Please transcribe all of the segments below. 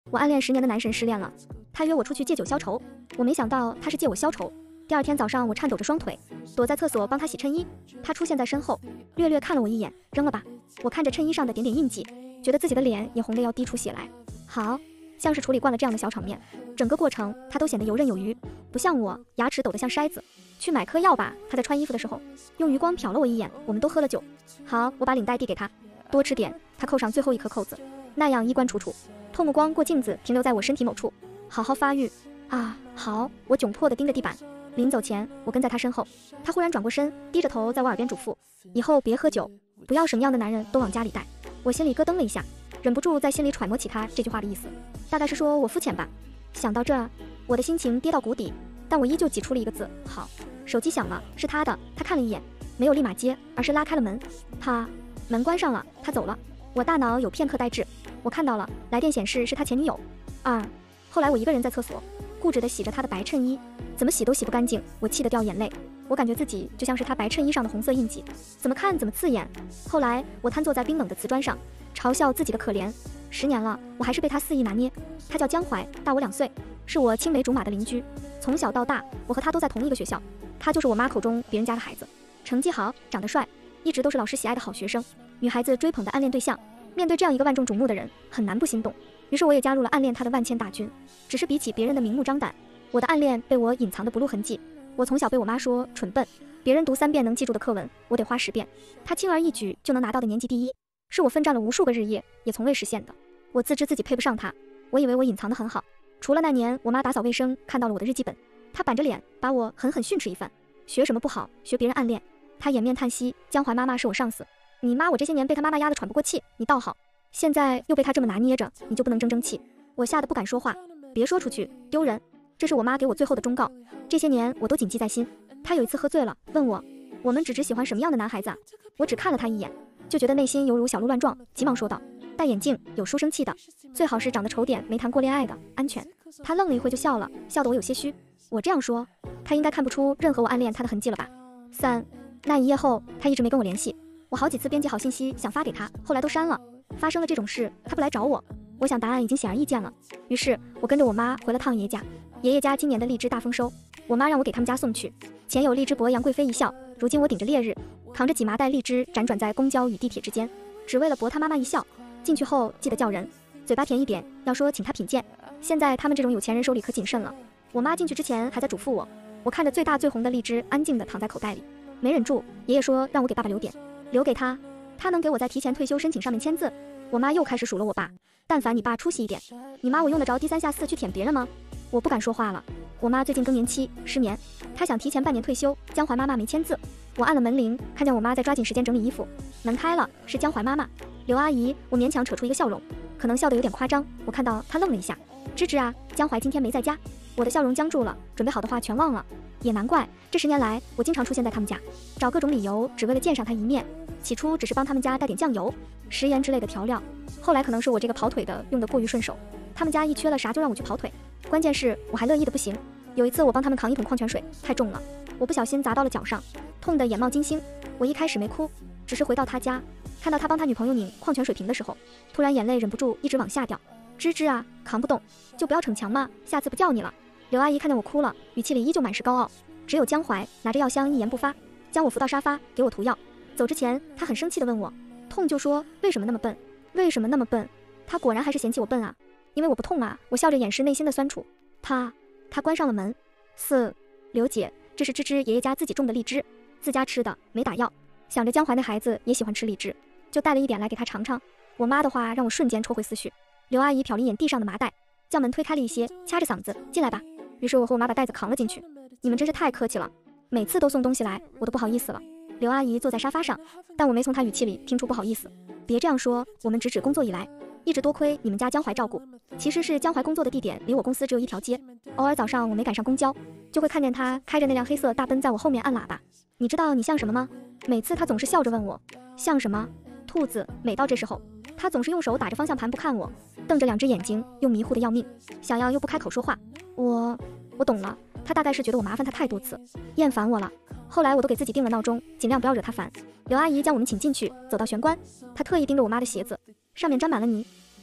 我暗恋10年的男神失恋了，他约我出去借酒消愁，我没想到他是借我消愁。第二天早上，我颤抖着双腿，躲在厕所帮他洗衬衣。他出现在身后，略略看了我一眼，扔了吧。我看着衬衣上的点点印记，觉得自己的脸也红得要滴出血来。好，像是处理惯了这样的小场面，整个过程他都显得游刃有余，不像我牙齿抖得像筛子。去买颗药吧。他在穿衣服的时候，用余光瞟了我一眼。我们都喝了酒。好，我把领带递给他，多吃点。他扣上最后一颗扣子，那样衣冠楚楚。透目光过镜子，停留在我身体某处，好好发育啊！好，我窘迫地盯着地板。临走前，我跟在他身后。他忽然转过身，低着头在我耳边嘱咐：以后别喝酒，不要什么样的男人都往家里带。我心里咯噔了一下，忍不住在心里揣摩起他这句话的意思，大概是说我肤浅吧。想到这儿，我的心情跌到谷底，但我依旧挤出了一个字：好。手机响了，是他的。他看了一眼，没有立马接，而是拉开了门。门关上了，他走了。我大脑有片刻呆滞，我看到了来电显示是他前女友。后来我一个人在厕所，固执地洗着他的白衬衣，怎么洗都洗不干净，我气得掉眼泪。我感觉自己就像是他白衬衣上的红色印记，怎么看怎么刺眼。后来我瘫坐在冰冷的瓷砖上，嘲笑自己的可怜。10年了，我还是被他肆意拿捏。他叫江淮，大我2岁，是我青梅竹马的邻居。从小到大，我和他都在同一个学校。他就是我妈口中别人家的孩子，成绩好，长得帅，一直都是老师喜爱的好学生，女孩子追捧的暗恋对象。面对这样一个万众瞩目的人，很难不心动。于是我也加入了暗恋他的万千大军。只是比起别人的明目张胆，我的暗恋被我隐藏的不露痕迹。我从小被我妈说蠢笨，别人读3遍能记住的课文，我得花10遍。他轻而易举就能拿到的年级第1，是我奋战了无数个日夜也从未实现的。我自知自己配不上他，我以为我隐藏得很好。除了那年我妈打扫卫生看到了我的日记本，她板着脸把我狠狠训斥一番。学什么不好，学别人暗恋。她掩面叹息，江淮妈妈是我上司，你妈我这些年被她妈妈压得喘不过气，你倒好，现在又被她这么拿捏着，你就不能争气？我吓得不敢说话，别说出去丢人。这是我妈给我最后的忠告，这些年我都谨记在心。她有一次喝醉了，问我们只喜欢什么样的男孩子啊？我只看了她一眼，就觉得内心犹如小鹿乱撞，急忙说道：戴眼镜，有书生气的，最好是长得丑点，没谈过恋爱的，安全。她愣了一会就笑了，笑得我有些虚。我这样说，她应该看不出任何我暗恋她的痕迹了吧？3那一夜后，她一直没跟我联系，我好几次编辑好信息想发给她，后来都删了。发生了这种事，她不来找我，我想答案已经显而易见了。于是我跟着我妈回了趟爷爷家。爷爷家今年的荔枝大丰收，我妈让我给他们家送去。前有荔枝伯杨贵妃一笑，如今我顶着烈日，扛着几麻袋荔枝辗转在公交与地铁之间，只为了博他妈妈一笑。进去后记得叫人，嘴巴甜一点，要说请他品鉴。现在他们这种有钱人手里可谨慎了。我妈进去之前还在嘱咐我，我看着最大最红的荔枝安静地躺在口袋里，没忍住，爷爷说让我给爸爸留点，留给他，他能给我在提前退休申请上面签字。我妈又开始数落我爸，但凡你爸出息一点，你妈我用得着低三下四去舔别人吗？我不敢说话了。我妈最近更年期失眠，她想提前半年退休，江淮妈妈没签字。我按了门铃，看见我妈在抓紧时间整理衣服，门开了，是江淮妈妈，刘阿姨。我勉强扯出一个笑容，可能笑得有点夸张。我看到她愣了一下，芝芝啊，江淮今天没在家。我的笑容僵住了，准备好的话全忘了。也难怪这10年来我经常出现在他们家，找各种理由只为了见上他一面。起初只是帮他们家带点酱油、食盐之类的调料，后来可能是我这个跑腿的用得过于顺手，他们家一缺了啥就让我去跑腿。关键是我还乐意的不行。有一次我帮他们扛一桶矿泉水，太重了，我不小心砸到了脚上，痛得眼冒金星。我一开始没哭，只是回到他家，看到他帮他女朋友拧矿泉水瓶的时候，突然眼泪忍不住一直往下掉。芝芝啊，扛不动就不要逞强嘛，下次不叫你了。刘阿姨看见我哭了，语气里依旧满是高傲。只有江淮拿着药箱一言不发，将我扶到沙发，给我涂药。走之前他很生气地问我，痛就说为什么那么笨，为什么那么笨。他果然还是嫌弃我笨啊，因为我不痛啊。我笑着掩饰内心的酸楚。他关上了门。4刘姐，这是芝芝爷爷家自己种的荔枝，自家吃的，没打药。想着江淮那孩子也喜欢吃荔枝，就带了一点来给他尝尝。我妈的话让我瞬间抽回思绪。刘阿姨瞟了一眼地上的麻袋，将门推开了一些，掐着嗓子进来吧。于是我和我妈把袋子扛了进去。你们真是太客气了，每次都送东西来，我都不好意思了。刘阿姨坐在沙发上，但我没从她语气里听出不好意思。别这样说，我们直指工作以来，一直多亏你们家江淮照顾。其实是江淮工作的地点离我公司只有一条街，偶尔早上我没赶上公交，就会看见他开着那辆黑色大奔在我后面按喇叭。你知道你像什么吗？每次他总是笑着问我，像什么？兔子。每到这时候，他总是用手打着方向盘不看我，瞪着2只眼睛，又迷糊的要命，想要又不开口说话。我懂了，他大概是觉得我麻烦他太多次，厌烦我了。后来我都给自己定了闹钟，尽量不要惹他烦。刘阿姨将我们请进去，走到玄关，她特意盯着我妈的鞋子，上面沾满了泥。哎呀，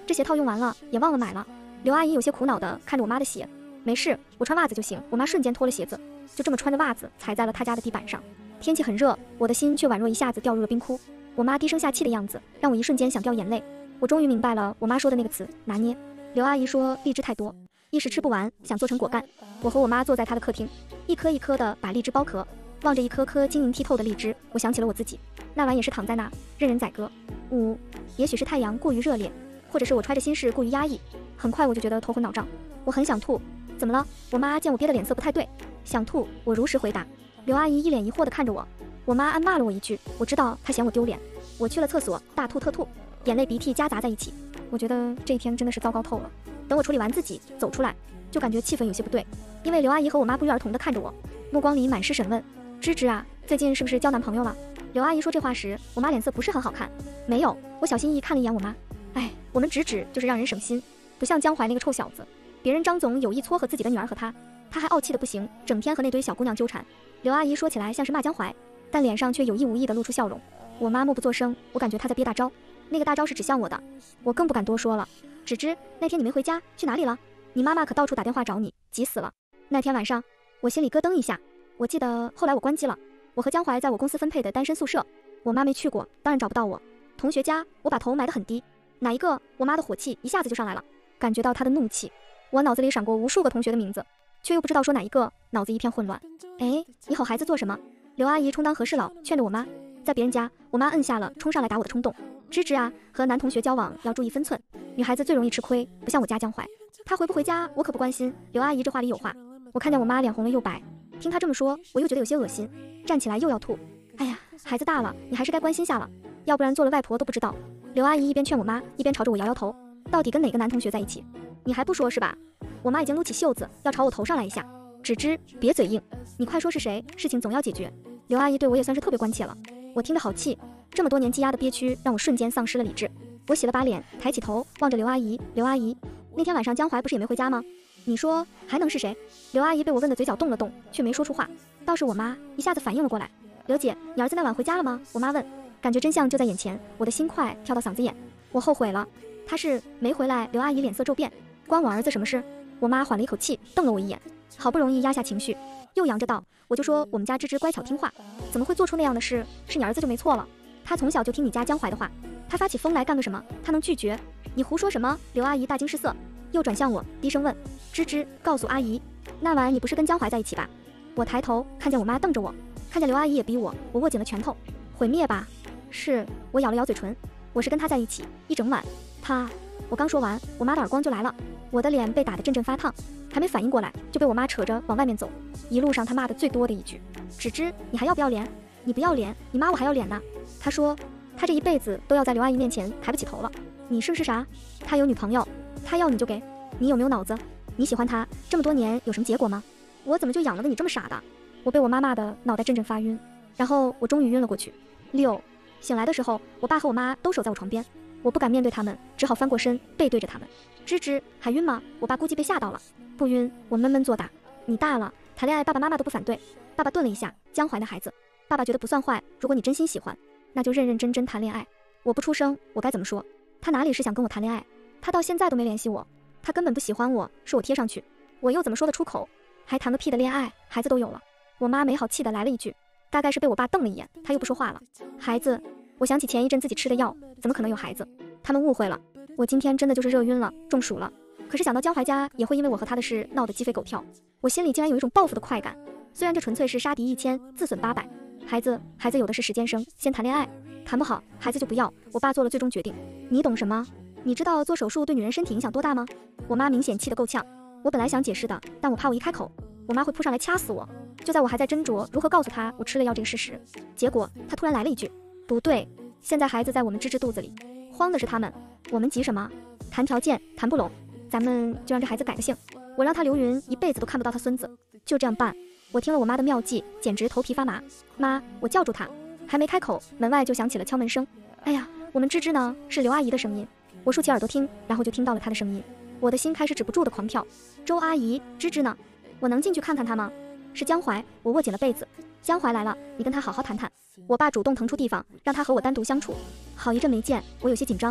这鞋套用完了也忘了买了。刘阿姨有些苦恼地看着我妈的鞋，没事，我穿袜子就行。我妈瞬间脱了鞋子，就这么穿着袜子踩在了她家的地板上。天气很热，我的心却宛若一下子掉入了冰窟。我妈低声下气的样子，让我一瞬间想掉眼泪。我终于明白了我妈说的那个词，拿捏。刘阿姨说荔枝太多，一时吃不完，想做成果干。我和我妈坐在她的客厅，一颗一颗的把荔枝剥壳，望着一颗颗晶莹剔透的荔枝，我想起了我自己，那晚也是躺在那，任人宰割。也许是太阳过于热烈，或者是我揣着心事过于压抑，很快我就觉得头昏脑胀，我很想吐。怎么了？我妈见我憋的脸色不太对，想吐，我如实回答。刘阿姨一脸疑惑地看着我，我妈暗骂了我一句，我知道她嫌我丢脸。我去了厕所，大吐特吐，眼泪鼻涕夹杂在一起。我觉得这一天真的是糟糕透了。等我处理完自己走出来，就感觉气氛有些不对，因为刘阿姨和我妈不约而同地看着我，目光里满是审问。芝芝啊，最近是不是交男朋友了？刘阿姨说这话时，我妈脸色不是很好看。没有，我小心翼翼看了一眼我妈。哎，我们直就是让人省心，不像江淮那个臭小子，别人张总有意撮合自己的女儿和他还傲气的不行，整天和那堆小姑娘纠缠。刘阿姨说起来像是骂江淮，但脸上却有意无意地露出笑容。我妈默不作声，我感觉她在憋大招，那个大招是指向我的，我更不敢多说了。芝芝，那天你没回家，去哪里了？你妈妈可到处打电话找你，急死了。那天晚上，我心里咯噔一下。我记得后来我关机了，我和江淮在我公司分配的单身宿舍，我妈没去过，当然找不到我。同学家，我把头埋得很低。哪一个？我妈的火气一下子就上来了，感觉到她的怒气。我脑子里闪过无数个同学的名字，却又不知道说哪一个，脑子一片混乱。哎，你吼孩子做什么？刘阿姨充当和事佬，劝着我妈。在别人家，我妈摁下了冲上来打我的冲动。芝芝啊，和男同学交往要注意分寸，女孩子最容易吃亏，不像我家江淮，她回不回家我可不关心。刘阿姨这话里有话。我看见我妈脸红了又白，听她这么说，我又觉得有些恶心，站起来又要吐。哎呀，孩子大了，你还是该关心下了，要不然做了外婆都不知道。刘阿姨一边劝我妈，一边朝着我摇摇头，到底跟哪个男同学在一起？你还不说是吧？我妈已经撸起袖子要朝我头上来一下。芝芝，别嘴硬，你快说是谁，事情总要解决。刘阿姨对我也算是特别关切了，我听着好气，这么多年积压的憋屈让我瞬间丧失了理智。我洗了把脸，抬起头望着刘阿姨。刘阿姨，那天晚上江淮不是也没回家吗？你说还能是谁？刘阿姨被我问的嘴角动了动，却没说出话。倒是我妈一下子反应了过来。刘姐，你儿子那晚回家了吗？我妈问。感觉真相就在眼前，我的心快跳到嗓子眼。我后悔了，他是没回来。刘阿姨脸色骤变，关我儿子什么事？我妈缓了一口气，瞪了我一眼，好不容易压下情绪，又扬着道，我就说我们家芝芝乖巧听话，怎么会做出那样的事？是你儿子就没错了，他从小就听你家江淮的话，他发起疯来干个什么？他能拒绝？你胡说什么？刘阿姨大惊失色，又转向我，低声问，芝芝，告诉阿姨，那晚你不是跟江淮在一起吧？我抬头看见我妈瞪着我，看见刘阿姨也逼我，我握紧了拳头。毁灭吧？是，我咬了咬嘴唇，我是跟他在一起一整晚。我刚说完，我妈的耳光就来了，我的脸被打得阵阵发烫，还没反应过来就被我妈扯着往外面走。一路上她骂的最多的一句，芝芝，你还要不要脸？你不要脸，你妈我还要脸呢。她说她这一辈子都要在刘阿姨面前抬不起头了。你是不是啥？她有女朋友，她要你就给，你有没有脑子？你喜欢她这么多年有什么结果吗？我怎么就养了个你这么傻的？我被我妈骂的脑袋阵阵发晕，然后我终于晕了过去。醒来的时候，我爸和我妈都守在我床边，我不敢面对他们，只好翻过身背对着他们。芝芝，还晕吗？我爸估计被吓到了。不晕，我闷闷作答。你大了，谈恋爱爸爸妈妈都不反对。爸爸顿了一下，江淮的孩子，爸爸觉得不算坏，如果你真心喜欢，那就认认真真谈恋爱。我不出声，我该怎么说？他哪里是想跟我谈恋爱？他到现在都没联系我，他根本不喜欢我，是我贴上去，我又怎么说得出口？还谈个屁的恋爱，孩子都有了。我妈没好气的来了一句，大概是被我爸瞪了一眼，他又不说话了。孩子，我想起前一阵自己吃的药，怎么可能有孩子？他们误会了，我今天真的就是热晕了，中暑了。可是想到江淮家也会因为我和他的事闹得鸡飞狗跳，我心里竟然有一种报复的快感。虽然这纯粹是杀敌1000，自损800。孩子有的是时间生，先谈恋爱，谈不好孩子就不要。我爸做了最终决定。你懂什么？你知道做手术对女人身体影响多大吗？我妈明显气得够呛。我本来想解释的，但我怕我一开口，我妈会扑上来掐死我。就在我还在斟酌如何告诉她我吃了药这个事实，结果她突然来了一句，不对，现在孩子在我们芝芝肚子里，慌的是他们，我们急什么？谈条件谈不拢，咱们就让这孩子改个姓，我让他刘云一辈子都看不到他孙子，就这样办。我听了我妈的妙计，简直头皮发麻。妈，我叫住她，还没开口，门外就响起了敲门声。哎呀，我们芝芝呢？是刘阿姨的声音。我竖起耳朵听，然后就听到了她的声音，我的心开始止不住的狂跳。周阿姨，芝芝呢？我能进去看看她吗？是江淮。我握紧了被子。江淮来了，你跟他好好谈谈。我爸主动腾出地方，让他和我单独相处。好一阵没见，我有些紧张，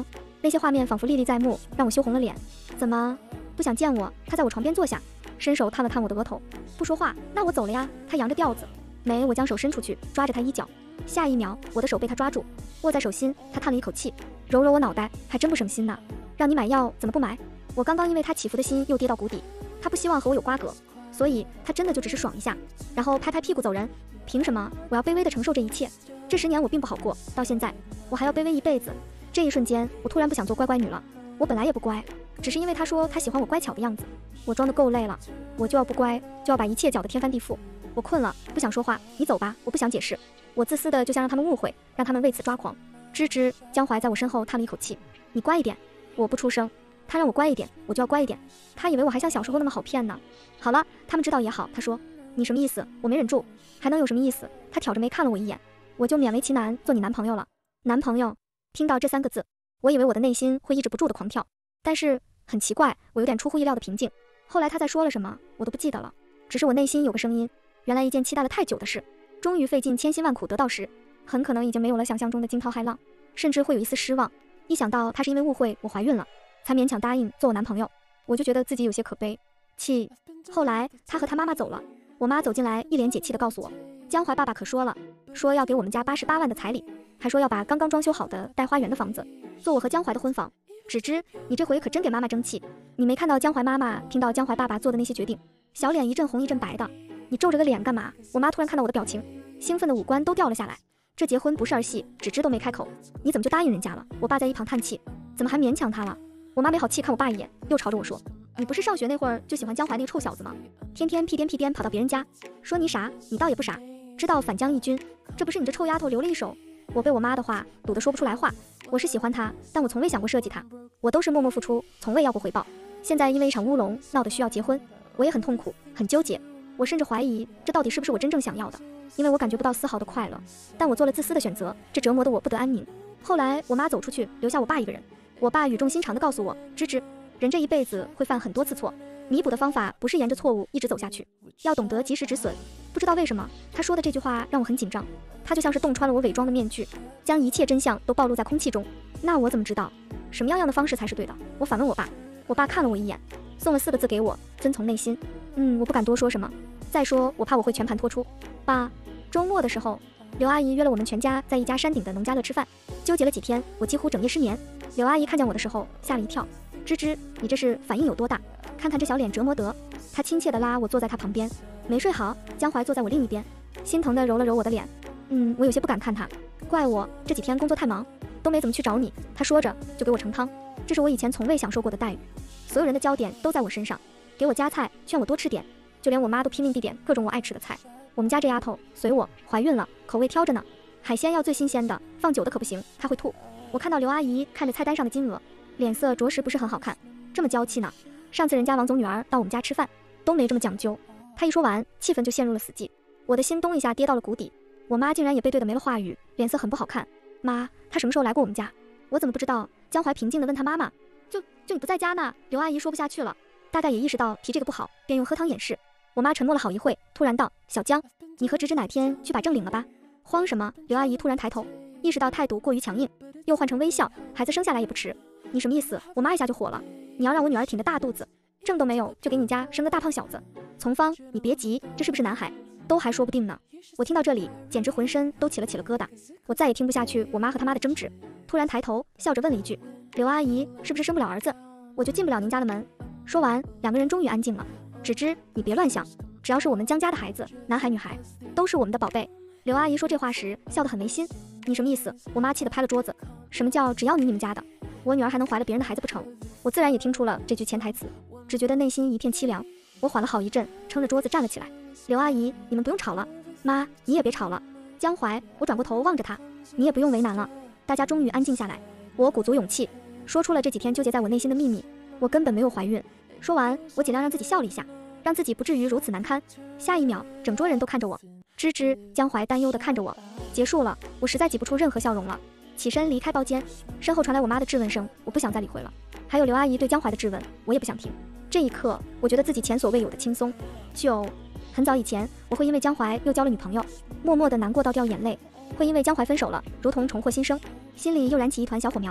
那些画面仿佛历历在目，让我羞红了脸。怎么不想见我？他在我床边坐下，伸手探了探我的额头，不说话。那我走了呀。他扬着调子。没，我将手伸出去，抓着他衣角。下一秒，我的手被他抓住，握在手心。他叹了一口气，揉揉我脑袋，还真不省心呢。让你买药，怎么不买？我刚刚因为他起伏的心又跌到谷底，他不希望和我有瓜葛，所以他真的就只是爽一下，然后拍拍屁股走人。凭什么我要卑微地承受这一切？这10年我并不好过，到现在我还要卑微一辈子。这一瞬间，我突然不想做乖乖女了。我本来也不乖，只是因为他说他喜欢我乖巧的样子，我装得够累了，我就要不乖，就要把一切搅得天翻地覆。我困了，不想说话，你走吧，我不想解释。我自私的就想让他们误会，让他们为此抓狂。吱吱，江淮在我身后叹了一口气，你乖一点。我不出声，他让我乖一点，我就要乖一点。他以为我还像小时候那么好骗呢。好了，他们知道也好。他说，你什么意思？我没忍住，还能有什么意思？他挑着眉看了我一眼，我就勉为其难做你男朋友了。男朋友，听到这3个字，我以为我的内心会抑制不住的狂跳，但是很奇怪，我有点出乎意料的平静。后来他在说了什么，我都不记得了，只是我内心有个声音，原来一件期待了太久的事，终于费尽千辛万苦得到时，很可能已经没有了想象中的惊涛骇浪，甚至会有一丝失望。一想到他是因为误会我怀孕了，才勉强答应做我男朋友，我就觉得自己有些可悲。后来他和他妈妈走了，我妈走进来，一脸解气地告诉我，江淮爸爸可说了，说要给我们家88万的彩礼，还说要把刚刚装修好的带花园的房子做我和江淮的婚房。只知你这回可真给妈妈争气，你没看到江淮妈妈听到江淮爸爸做的那些决定，小脸一阵红一阵白的。你皱着个脸干嘛？我妈突然看到我的表情，兴奋的五官都掉了下来。这结婚不是儿戏，只知都没开口，你怎么就答应人家了？我爸在一旁叹气，怎么还勉强他了？我妈没好气看我爸一眼，又朝着我说，你不是上学那会儿就喜欢江淮那个臭小子吗？天天屁颠跑到别人家，说你傻，你倒也不傻，知道反将一军，这不是你这臭丫头留了一手。我被我妈的话堵得说不出来话。我是喜欢他，但我从未想过设计他，我都是默默付出，从未要过回报。现在因为一场乌龙闹得需要结婚，我也很痛苦，很纠结。我甚至怀疑这到底是不是我真正想要的，因为我感觉不到丝毫的快乐。但我做了自私的选择，这折磨得我不得安宁。后来我妈走出去，留下我爸一个人。我爸语重心长地告诉我，芝芝，人这一辈子会犯很多次错，弥补的方法不是沿着错误一直走下去，要懂得及时止损。不知道为什么，他说的这句话让我很紧张，他就像是洞穿了我伪装的面具，将一切真相都暴露在空气中。那我怎么知道什么样的方式才是对的？我反问我爸。我爸看了我一眼，送了4个字给我，遵从内心。我不敢多说什么，再说我怕我会全盘托出。爸，周末的时候，刘阿姨约了我们全家在一家山顶的农家乐吃饭，纠结了几天，我几乎整夜失眠。刘阿姨看见我的时候吓了一跳，芝芝，你这是反应有多大？看看这小脸折磨得。她亲切地拉我坐在她旁边。没睡好，江淮坐在我另一边，心疼地揉了揉我的脸。我有些不敢看她，怪我这几天工作太忙，都没怎么去找你。她说着就给我盛汤，这是我以前从未享受过的待遇，所有人的焦点都在我身上，给我夹菜，劝我多吃点，就连我妈都拼命地点各种我爱吃的菜。我们家这丫头随我，怀孕了，口味挑着呢，海鲜要最新鲜的，放久的可不行，她会吐。我看到刘阿姨看着菜单上的金额，脸色着实不是很好看，这么娇气呢。上次人家王总女儿到我们家吃饭都没这么讲究。她一说完，气氛就陷入了死寂，我的心咚一下跌到了谷底。我妈竟然也被对得没了话语，脸色很不好看。妈，她什么时候来过我们家？我怎么不知道？江淮平静地问她妈妈。就你不在家呢。刘阿姨说不下去了，大概也意识到提这个不好，便用喝汤掩饰。我妈沉默了好一会，突然道，小江，你和芝芝哪天去把证领了吧？慌什么？刘阿姨突然抬头，意识到态度过于强硬，又换成微笑，孩子生下来也不迟。你什么意思？我妈一下就火了，你要让我女儿挺着大肚子，证都没有就给你家生个大胖小子？从芳，你别急，这是不是男孩都还说不定呢。我听到这里简直浑身都起了疙瘩，我再也听不下去我妈和他妈的争执，突然抬头笑着问了一句，刘阿姨是不是生不了儿子，我就进不了您家的门？说完2个人终于安静了。只知你别乱想，只要是我们江家的孩子，男孩女孩都是我们的宝贝。刘阿姨说这话时笑得很违心，你什么意思？我妈气得拍了桌子，什么叫只要你们家的，我女儿还能怀了别人的孩子不成？我自然也听出了这句潜台词，只觉得内心一片凄凉。我缓了好一阵，撑着桌子站了起来。刘阿姨，你们不用吵了。妈，你也别吵了。江淮，我转过头望着她，你也不用为难了。大家终于安静下来，我鼓足勇气说出了这几天纠结在我内心的秘密，我根本没有怀孕。说完，我尽量让自己笑了一下，让自己不至于如此难堪。下一秒，整桌人都看着我。吱吱，江淮担忧地看着我。结束了，我实在挤不出任何笑容了，起身离开包间。身后传来我妈的质问声，我不想再理会了。还有刘阿姨对江淮的质问，我也不想听。这一刻，我觉得自己前所未有的轻松。很早以前，我会因为江淮又交了女朋友，默默地难过到掉眼泪；会因为江淮分手了，如同重获新生，心里又燃起一团小火苗。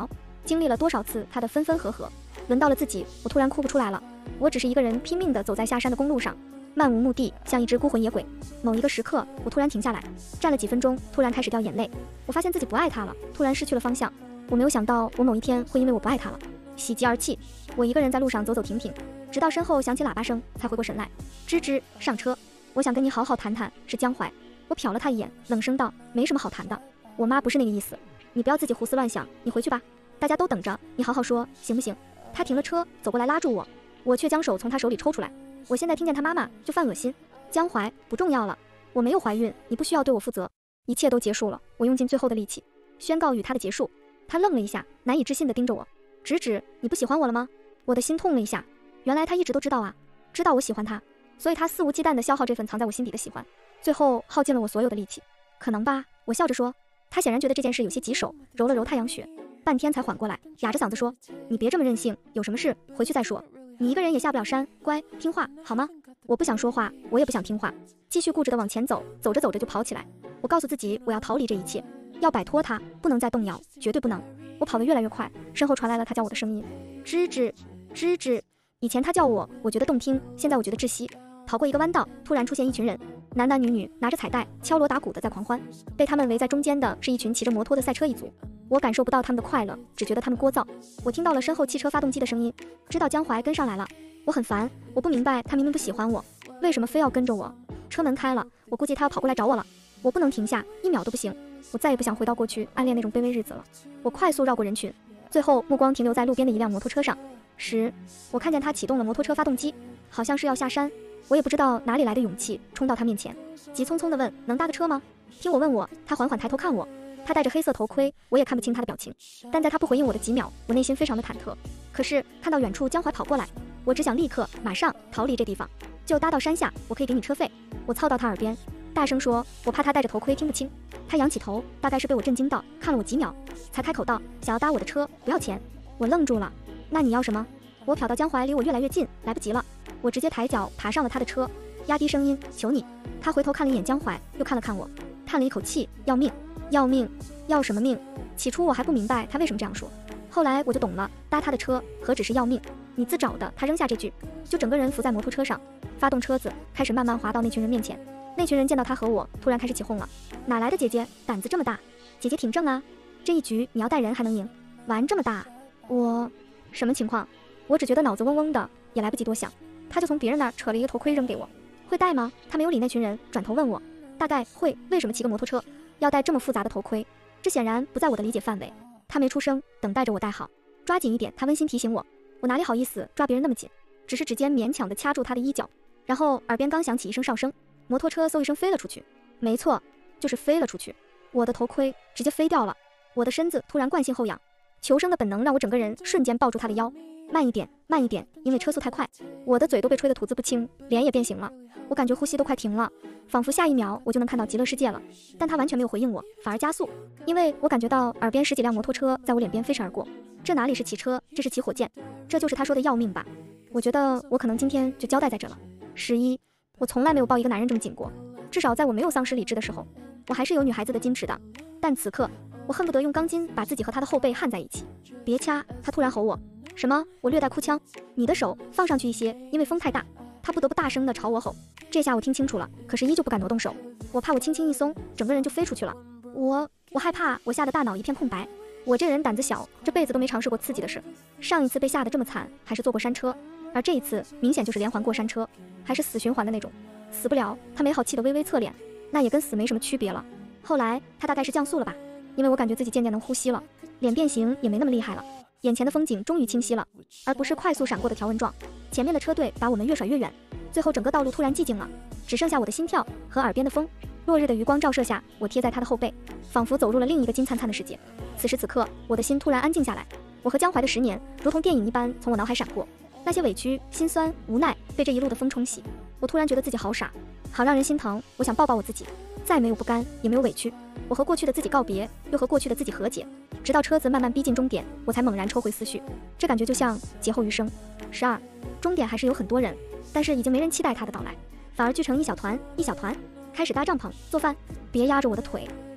经历了多少次他的分分合合，轮到了自己，我突然哭不出来了。我只是一个人拼命地走在下山的公路上，漫无目的，像一只孤魂野鬼。某一个时刻，我突然停下来，站了几分钟，突然开始掉眼泪。我发现自己不爱他了，突然失去了方向。我没有想到，我某一天会因为我不爱他了，喜极而泣。我一个人在路上走走停停，直到身后响起喇叭声，才回过神来。吱吱，上车，我想跟你好好谈谈。是江淮。我瞟了他一眼，冷声道：没什么好谈的，我妈不是那个意思，你不要自己胡思乱想，你回去吧，大家都等着，你好好说，行不行？他停了车，走过来拉住我，我却将手从他手里抽出来。我现在听见他妈妈就犯恶心。江淮，不重要了，我没有怀孕，你不需要对我负责，一切都结束了。我用尽最后的力气宣告与他的结束。他愣了一下，难以置信地盯着我，直指：你不喜欢我了吗？我的心痛了一下，原来他一直都知道啊，知道我喜欢他，所以他肆无忌惮地消耗这份藏在我心底的喜欢，最后耗尽了我所有的力气。可能吧，我笑着说。他显然觉得这件事有些棘手，揉了揉太阳穴，半天才缓过来，哑着嗓子说：你别这么任性，有什么事回去再说，你一个人也下不了山，乖听话好吗？我不想说话，我也不想听话，继续固执地往前走，走着走着就跑起来。我告诉自己，我要逃离这一切，要摆脱他，不能再动摇，绝对不能。我跑得越来越快，身后传来了他叫我的声音：吱吱吱吱。以前他叫我觉得动听，现在我觉得窒息。跑过一个弯道，突然出现一群人，男男女女拿着彩带，敲锣打鼓的在狂欢。被他们围在中间的是一群骑着摩托的赛车一族。我感受不到他们的快乐，只觉得他们聒噪。我听到了身后汽车发动机的声音，知道江淮跟上来了。我很烦，我不明白他明明不喜欢我，为什么非要跟着我？车门开了，我估计他要跑过来找我了。我不能停下，一秒都不行。我再也不想回到过去暗恋那种卑微日子了。我快速绕过人群，最后目光停留在路边的一辆摩托车上时，我看见他启动了摩托车发动机，好像是要下山。我也不知道哪里来的勇气，冲到他面前，急匆匆地问：能搭个车吗？听我问我，他缓缓抬头看我，他戴着黑色头盔，我也看不清他的表情，但在他不回应我的几秒，我内心非常的忐忑。可是看到远处江淮跑过来，我只想立刻马上逃离这地方，就搭到山下，我可以给你车费。我凑到他耳边大声说，我怕他戴着头盔听不清。他仰起头，大概是被我震惊到，看了我几秒，才开口道：想要搭我的车，不要钱。我愣住了，那你要什么？我瞟到江淮离我越来越近，来不及了，我直接抬脚爬上了他的车，压低声音：求你。他回头看了一眼江淮，又看了看我，叹了一口气：要命。要命？要什么命？起初我还不明白他为什么这样说，后来我就懂了，搭他的车何止是要命，你自找的。他扔下这句，就整个人伏在摩托车上，发动车子，开始慢慢滑到那群人面前。那群人见到他和我，突然开始起哄了：哪来的姐姐，胆子这么大？姐姐挺正啊，这一局你要带人还能赢，玩这么大？我什么情况？我只觉得脑子嗡嗡的，也来不及多想，他就从别人那儿扯了一个头盔扔给我。会戴吗？他没有理那群人，转头问我，大概会。为什么骑个摩托车要戴这么复杂的头盔？这显然不在我的理解范围。他没出声，等待着我戴好。抓紧一点，他温馨提醒我。我哪里好意思抓别人那么紧，只是指尖勉强地掐住他的衣角，然后耳边刚响起一声哨声，摩托车嗖一声飞了出去。没错，就是飞了出去。我的头盔直接飞掉了，我的身子突然惯性后仰，求生的本能让我整个人瞬间抱住他的腰。慢一点，慢一点，因为车速太快，我的嘴都被吹得吐字不清，脸也变形了，我感觉呼吸都快停了，仿佛下一秒我就能看到极乐世界了。但他完全没有回应我，反而加速，因为我感觉到耳边10几辆摩托车在我脸边飞驰而过。这哪里是骑车，这是骑火箭，这就是他说的要命吧。我觉得我可能今天就交代在这了。11，我从来没有抱一个男人这么紧过，至少在我没有丧失理智的时候，我还是有女孩子的矜持的。但此刻我恨不得用钢筋把自己和他的后背焊在一起。别掐！他突然吼我。什么？我略带哭腔。你的手放上去一些，因为风太大。他不得不大声地朝我吼。这下我听清楚了，可是依旧不敢挪动手，我怕我轻轻一松，整个人就飞出去了。我害怕，我吓得大脑一片空白。我这人胆子小，这辈子都没尝试过刺激的事。上一次被吓得这么惨，还是坐过山车，而这一次明显就是连环过山车，还是死循环的那种。死不了。他没好气的微微侧脸，那也跟死没什么区别了。后来他大概是降速了吧，因为我感觉自己渐渐能呼吸了，脸变形也没那么厉害了。眼前的风景终于清晰了，而不是快速闪过的条纹状。前面的车队把我们越甩越远，最后整个道路突然寂静了，只剩下我的心跳和耳边的风。落日的余光照射下，我贴在他的后背，仿佛走入了另一个金灿灿的世界。此时此刻，我的心突然安静下来。我和江淮的10年，如同电影一般从我脑海闪过，那些委屈、心酸、无奈被这一路的风冲洗。我突然觉得自己好傻，好让人心疼。我想抱抱我自己，再没有不甘，也没有委屈。我和过去的自己告别，又和过去的自己和解。直到车子慢慢逼近终点，我才猛然抽回思绪。这感觉就像劫后余生。12，终点还是有很多人，但是已经没人期待他的到来，反而聚成一小团一小团，开始搭帐篷做饭。别压着我的腿，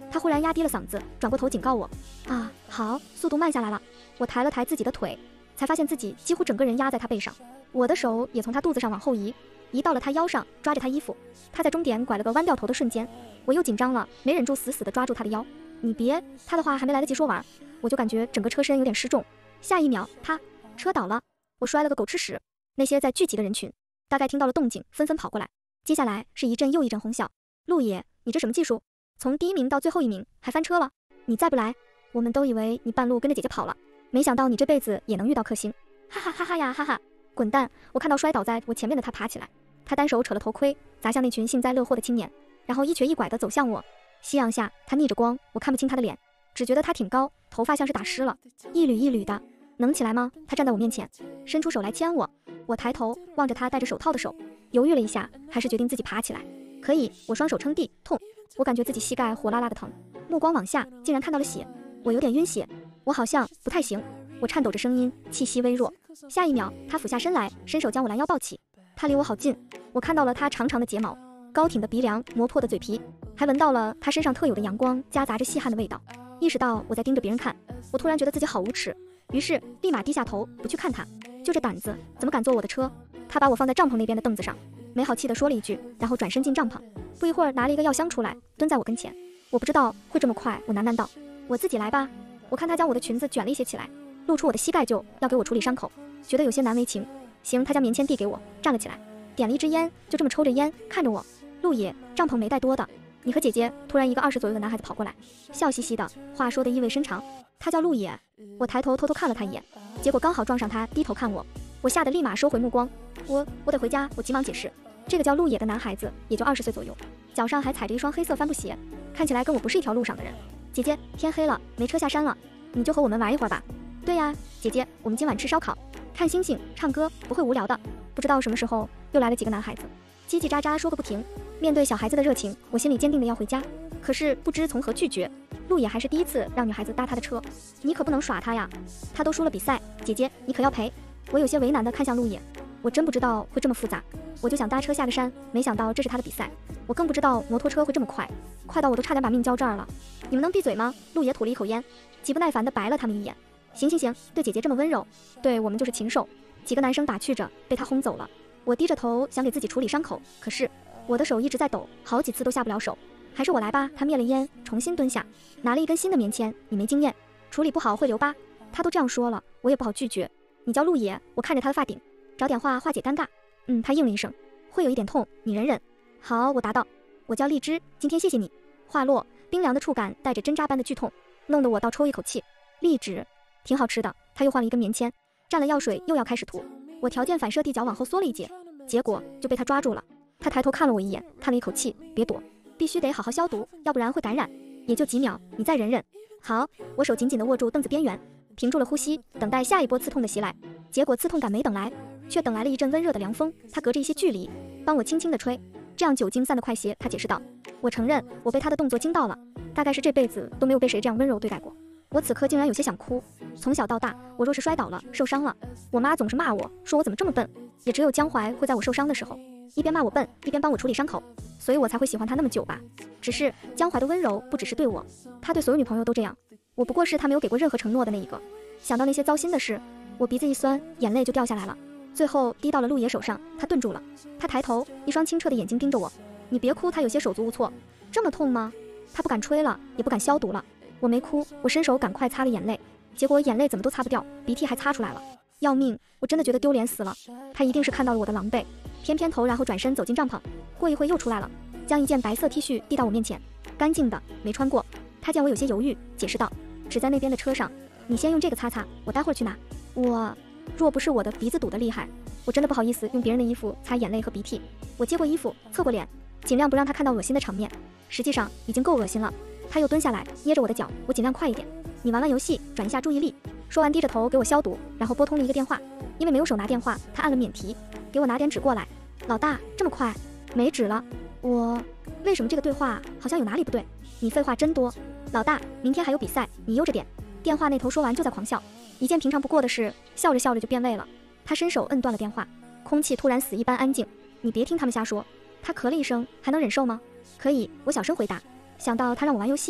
他忽然压低了嗓子，转过头警告我：啊，好，速度慢下来了。我抬了抬自己的腿，才发现自己几乎整个人压在他背上，我的手也从他肚子上往后移，移到了他腰上，抓着他衣服。他在终点拐了个弯掉头的瞬间，我又紧张了，没忍住死死地抓住他的腰。你别，他的话还没来得及说完，我就感觉整个车身有点失重，下一秒车倒了，我摔了个狗吃屎。那些在聚集的人群大概听到了动静，纷纷跑过来，接下来是一阵又一阵哄笑。陆野，你这什么技术？从第1名到最后1名还翻车了？你再不来，我们都以为你半路跟着姐姐跑了，没想到你这辈子也能遇到克星，哈哈哈哈呀哈哈！滚蛋！我看到摔倒在我前面的他爬起来，他单手扯了头盔，砸向那群幸灾乐祸的青年，然后一瘸一拐地走向我。夕阳下，他逆着光，我看不清他的脸，只觉得他挺高，头发像是打湿了，一缕一缕的。能起来吗？他站在我面前，伸出手来牵我。我抬头望着他戴着手套的手，犹豫了一下，还是决定自己爬起来。可以，我双手撑地，痛！我感觉自己膝盖火辣辣的疼，目光往下，竟然看到了血。我有点晕血，我好像不太行。我颤抖着声音，气息微弱。下一秒，他俯下身来，伸手将我拦腰抱起。他离我好近，我看到了他长长的睫毛，高挺的鼻梁，磨破的嘴皮，还闻到了他身上特有的阳光夹杂着细汗的味道。意识到我在盯着别人看，我突然觉得自己好无耻，于是立马低下头，不去看他。就这胆子，怎么敢坐我的车？他把我放在帐篷那边的凳子上，没好气地说了一句，然后转身进帐篷。不一会儿，拿了一个药箱出来，蹲在我跟前。我不知道会这么快，我喃喃道：我自己来吧。我看他将我的裙子卷了一些起来，露出我的膝盖就要给我处理伤口，觉得有些难为情。行，他将棉签递给我，站了起来，点了一支烟，就这么抽着烟看着我。陆野，帐篷没带多的，你和姐姐。突然一个20左右的男孩子跑过来，笑嘻嘻的，话说的意味深长。他叫陆野。我抬头偷偷看了他一眼，结果刚好撞上他低头看我，我吓得立马收回目光。我得回家。我急忙解释，这个叫陆野的男孩子也就20岁左右，脚上还踩着一双黑色帆布鞋，看起来跟我不是一条路上的人。姐姐，天黑了，没车下山了，你就和我们玩一会儿吧。对呀，姐姐，我们今晚吃烧烤，看星星，唱歌，不会无聊的。不知道什么时候又来了几个男孩子，叽叽喳喳说个不停。面对小孩子的热情，我心里坚定的要回家，可是不知从何拒绝。陆野还是第一次让女孩子搭他的车，你可不能耍他呀，他都输了比赛，姐姐你可要赔。我有些为难的看向陆野，我真不知道会这么复杂，我就想搭车下个山，没想到这是他的比赛，我更不知道摩托车会这么快，快到我都差点把命交这儿了。你们能闭嘴吗？陆野吐了一口烟，极不耐烦的白了他们一眼。行行行，对姐姐这么温柔，对我们就是禽兽。几个男生打趣着，被他轰走了。我低着头想给自己处理伤口，可是我的手一直在抖，好几次都下不了手。还是我来吧。他灭了烟，重新蹲下，拿了一根新的棉签。你没经验，处理不好会留疤。他都这样说了，我也不好拒绝。你叫陆野，我看着他的发顶，找点话化解尴尬。他应了一声，会有一点痛，你忍忍。好，我答道。我叫荔枝，今天谢谢你。话落，冰凉的触感带着针扎般的剧痛，弄得我倒抽一口气。荔枝，挺好吃的。他又换了一根棉签，蘸了药水，又要开始涂。我条件反射地脚往后缩了一截，结果就被他抓住了。他抬头看了我一眼，叹了一口气，别躲，必须得好好消毒，要不然会感染。也就几秒，你再忍忍。好，我手紧紧地握住凳子边缘，屏住了呼吸，等待下一波刺痛的袭来。结果刺痛感没等来，却等来了一阵温热的凉风。他隔着一些距离，帮我轻轻地吹，这样久经散得快些。他解释道。我承认，我被他的动作惊到了，大概是这辈子都没有被谁这样温柔对待过。我此刻竟然有些想哭。从小到大，我若是摔倒了受伤了，我妈总是骂我，说我怎么这么笨。也只有江淮会在我受伤的时候，一边骂我笨，一边帮我处理伤口，所以我才会喜欢他那么久吧。只是江淮的温柔不只是对我，他对所有女朋友都这样，我不过是他没有给过任何承诺的那一个。想到那些糟心的事，我鼻子一酸，眼泪就掉下来了，最后滴到了陆野手上。他顿住了，他抬头，一双清澈的眼睛盯着我。你别哭。他有些手足无措。这么痛吗？他不敢吹了，也不敢消毒了。我没哭，我伸手赶快擦了眼泪，结果眼泪怎么都擦不掉，鼻涕还擦出来了。要命，我真的觉得丢脸死了。他一定是看到了我的狼狈，偏偏头，然后转身走进帐篷。过一会又出来了，将一件白色 T 恤递到我面前，干净的，没穿过。他见我有些犹豫，解释道，只在那边的车上，你先用这个擦擦，我待会儿去拿。若不是我的鼻子堵得厉害，我真的不好意思用别人的衣服擦眼泪和鼻涕。我接过衣服，侧过脸，尽量不让他看到恶心的场面，实际上已经够恶心了。他又蹲下来捏着我的脚，我尽量快一点。你玩玩游戏，转移下注意力。说完低着头给我消毒，然后拨通了一个电话。因为没有手拿电话，他按了免提，给我拿点纸过来。老大，这么快？没纸了。为什么这个对话好像有哪里不对？你废话真多。老大，明天还有比赛，你悠着点。电话那头说完就在狂笑，一件平常不过的事，笑着笑着就变味了。他伸手摁断了电话，空气突然死一般安静。你别听他们瞎说。他咳了一声，还能忍受吗？可以，我小声回答。想到他让我玩游戏，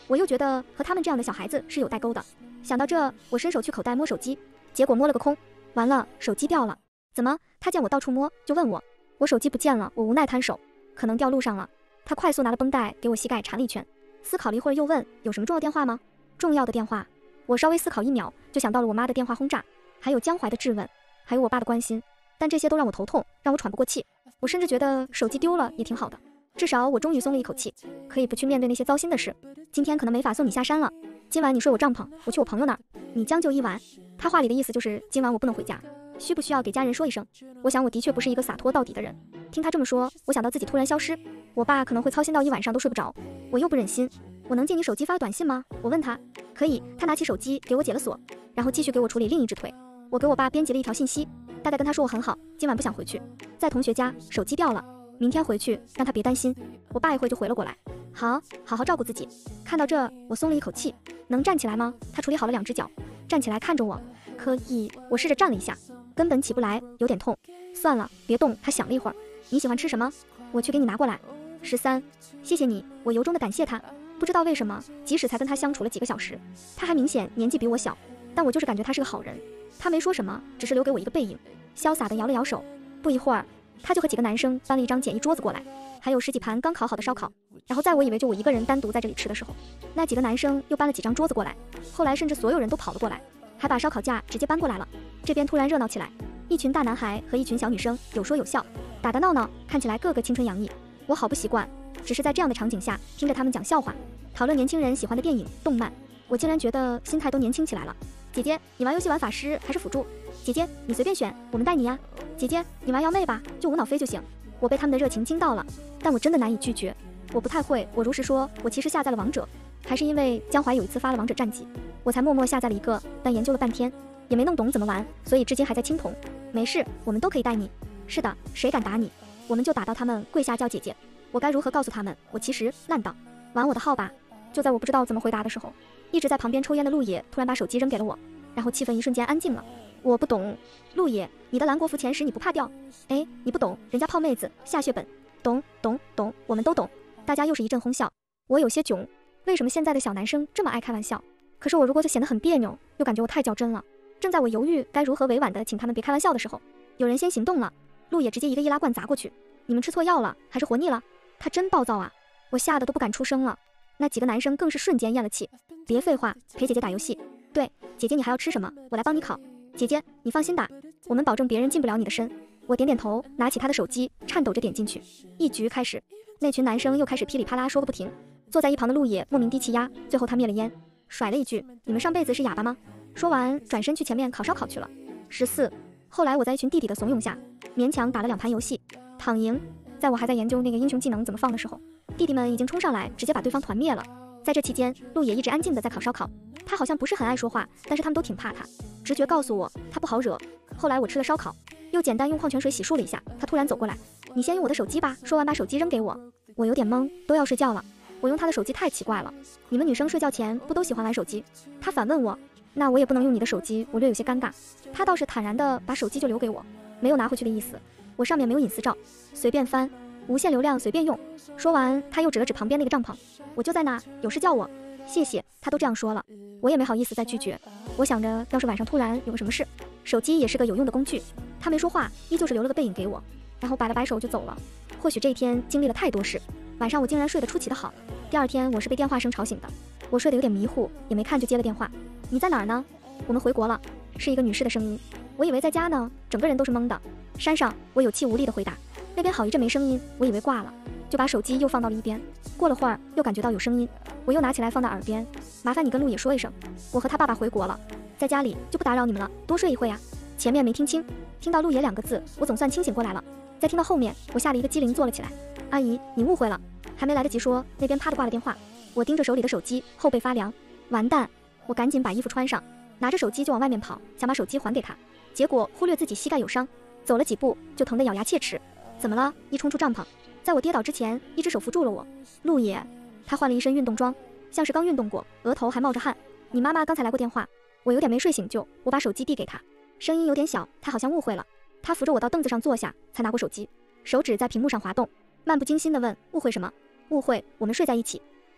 我又觉得和他们这样的小孩子是有代沟的。想到这，我伸手去口袋摸手机，结果摸了个空，完了，手机掉了。怎么？他见我到处摸，就问我手机不见了。我无奈摊手，可能掉路上了。他快速拿了绷带给我膝盖缠了一圈，思考了一会儿又问，有什么重要电话吗？重要的电话。我稍微思考1秒，就想到了我妈的电话轰炸，还有江淮的质问，还有我爸的关心，但这些都让我头痛，让我喘不过气。我甚至觉得手机丢了也挺好的，至少我终于松了一口气，可以不去面对那些糟心的事。今天可能没法送你下山了，今晚你睡我帐篷，我去我朋友那儿，你将就一晚。他话里的意思就是今晚我不能回家，需不需要给家人说一声？我想我的确不是一个洒脱到底的人。听他这么说，我想到自己突然消失，我爸可能会操心到一晚上都睡不着，我又不忍心。我能借你手机发短信吗？我问他。可以。他拿起手机给我解了锁，然后继续给我处理另一只腿。我给我爸编辑了一条信息，大概跟他说我很好，今晚不想回去，在同学家，手机掉了，明天回去，让他别担心。我爸一会就回了过来。好好照顾自己。看到这，我松了一口气。能站起来吗？他处理好了2只脚，站起来看着我。可以。我试着站了一下，根本起不来，有点痛。算了，别动。他想了一会儿，你喜欢吃什么？我去给你拿过来。13。谢谢你。我由衷的感谢他。不知道为什么，即使才跟他相处了几个小时，他还明显年纪比我小，但我就是感觉他是个好人。他没说什么，只是留给我一个背影，潇洒的摇了摇手。不一会儿，他就和几个男生搬了一张简易桌子过来，还有10几盘刚烤好的烧烤。然后在我以为就我一个人单独在这里吃的时候，那几个男生又搬了几张桌子过来，后来甚至所有人都跑了过来，还把烧烤架直接搬过来了。这边突然热闹起来，一群大男孩和一群小女生有说有笑，打打闹闹，看起来个个青春洋溢。我好不习惯，只是在这样的场景下听着他们讲笑话，讨论年轻人喜欢的电影动漫，我竟然觉得心态都年轻起来了。姐姐，你玩游戏玩法师还是辅助？姐姐，你随便选，我们带你呀。姐姐，你玩瑶妹吧，就无脑飞就行。我被他们的热情惊到了，但我真的难以拒绝。我不太会，我如实说，我其实下载了王者，还是因为江淮有一次发了王者战绩，我才默默下载了一个，但研究了半天也没弄懂怎么玩，所以至今还在青铜。没事，我们都可以带你。是的，谁敢打你，我们就打到他们跪下叫姐姐。我该如何告诉他们，我其实烂到玩我的号吧？就在我不知道怎么回答的时候，一直在旁边抽烟的陆野突然把手机扔给了我，然后气氛一瞬间安静了。我不懂，陆野，你的蓝国服前10你不怕掉？哎，你不懂，人家泡妹子下血本。懂，我们都懂。大家又是一阵哄笑。我有些囧，为什么现在的小男生这么爱开玩笑？可是我如果就显得很别扭，又感觉我太较真了。正在我犹豫该如何委婉的请他们别开玩笑的时候，有人先行动了。陆野直接一个易拉罐砸过去。你们吃错药了，还是活腻了？他真暴躁啊！我吓得都不敢出声了。那几个男生更是瞬间咽了气。别废话，陪姐姐打游戏。对，姐姐你还要吃什么？我来帮你烤。姐姐，你放心打，我们保证别人进不了你的身。我点点头，拿起他的手机，颤抖着点进去。一局开始，那群男生又开始噼里啪啦说个不停。坐在一旁的陆野莫名低气压，最后他灭了烟，甩了一句：“你们上辈子是哑巴吗？”说完，转身去前面烤烧烤去了。14。后来我在一群弟弟的怂恿下，勉强打了2盘游戏，躺赢。在我还在研究那个英雄技能怎么放的时候，弟弟们已经冲上来，直接把对方团灭了。在这期间，陆野一直安静的在烤烧烤，他好像不是很爱说话，但是他们都挺怕他。直觉告诉我，他不好惹。后来我吃了烧烤，又简单用矿泉水洗漱了一下，他突然走过来：“你先用我的手机吧。”说完把手机扔给我。我有点懵，都要睡觉了，我用他的手机太奇怪了。你们女生睡觉前不都喜欢玩手机？他反问我。那我也不能用你的手机，我略有些尴尬。他倒是坦然的把手机就留给我，没有拿回去的意思。我上面没有隐私照，随便翻，无限流量随便用。说完，他又指了指旁边那个帐篷，我就在那，有事叫我。谢谢，他都这样说了，我也没好意思再拒绝。我想着，要是晚上突然有个什么事，手机也是个有用的工具。他没说话，依旧是留了个背影给我，然后摆了摆手就走了。或许这一天经历了太多事，晚上我竟然睡得出奇的好。第二天我是被电话声吵醒的，我睡得有点迷糊，也没看就接了电话。你在哪儿呢？我们回国了，是一个女士的声音。我以为在家呢，整个人都是懵的。山上，我有气无力的回答。那边好一阵没声音，我以为挂了，就把手机又放到了一边。过了会儿，又感觉到有声音，我又拿起来放在耳边。麻烦你跟陆野说一声，我和他爸爸回国了，在家里就不打扰你们了，多睡一会啊。前面没听清，听到陆野2个字，我总算清醒过来了。再听到后面，我吓了一个机灵坐了起来。阿姨，你误会了。还没来得及说，那边啪的挂了电话。我盯着手里的手机，后背发凉。完蛋！我赶紧把衣服穿上，拿着手机就往外面跑，想把手机还给他。结果忽略自己膝盖有伤，走了几步就疼得咬牙切齿。怎么了？一冲出帐篷，在我跌倒之前，一只手扶住了我。陆野，他换了一身运动装，像是刚运动过，额头还冒着汗。你妈妈刚才来过电话，我有点没睡醒就，我把手机递给他，声音有点小，他好像误会了。他扶着我到凳子上坐下，才拿过手机，手指在屏幕上滑动，漫不经心地问：误会什么？误会我们睡在一起。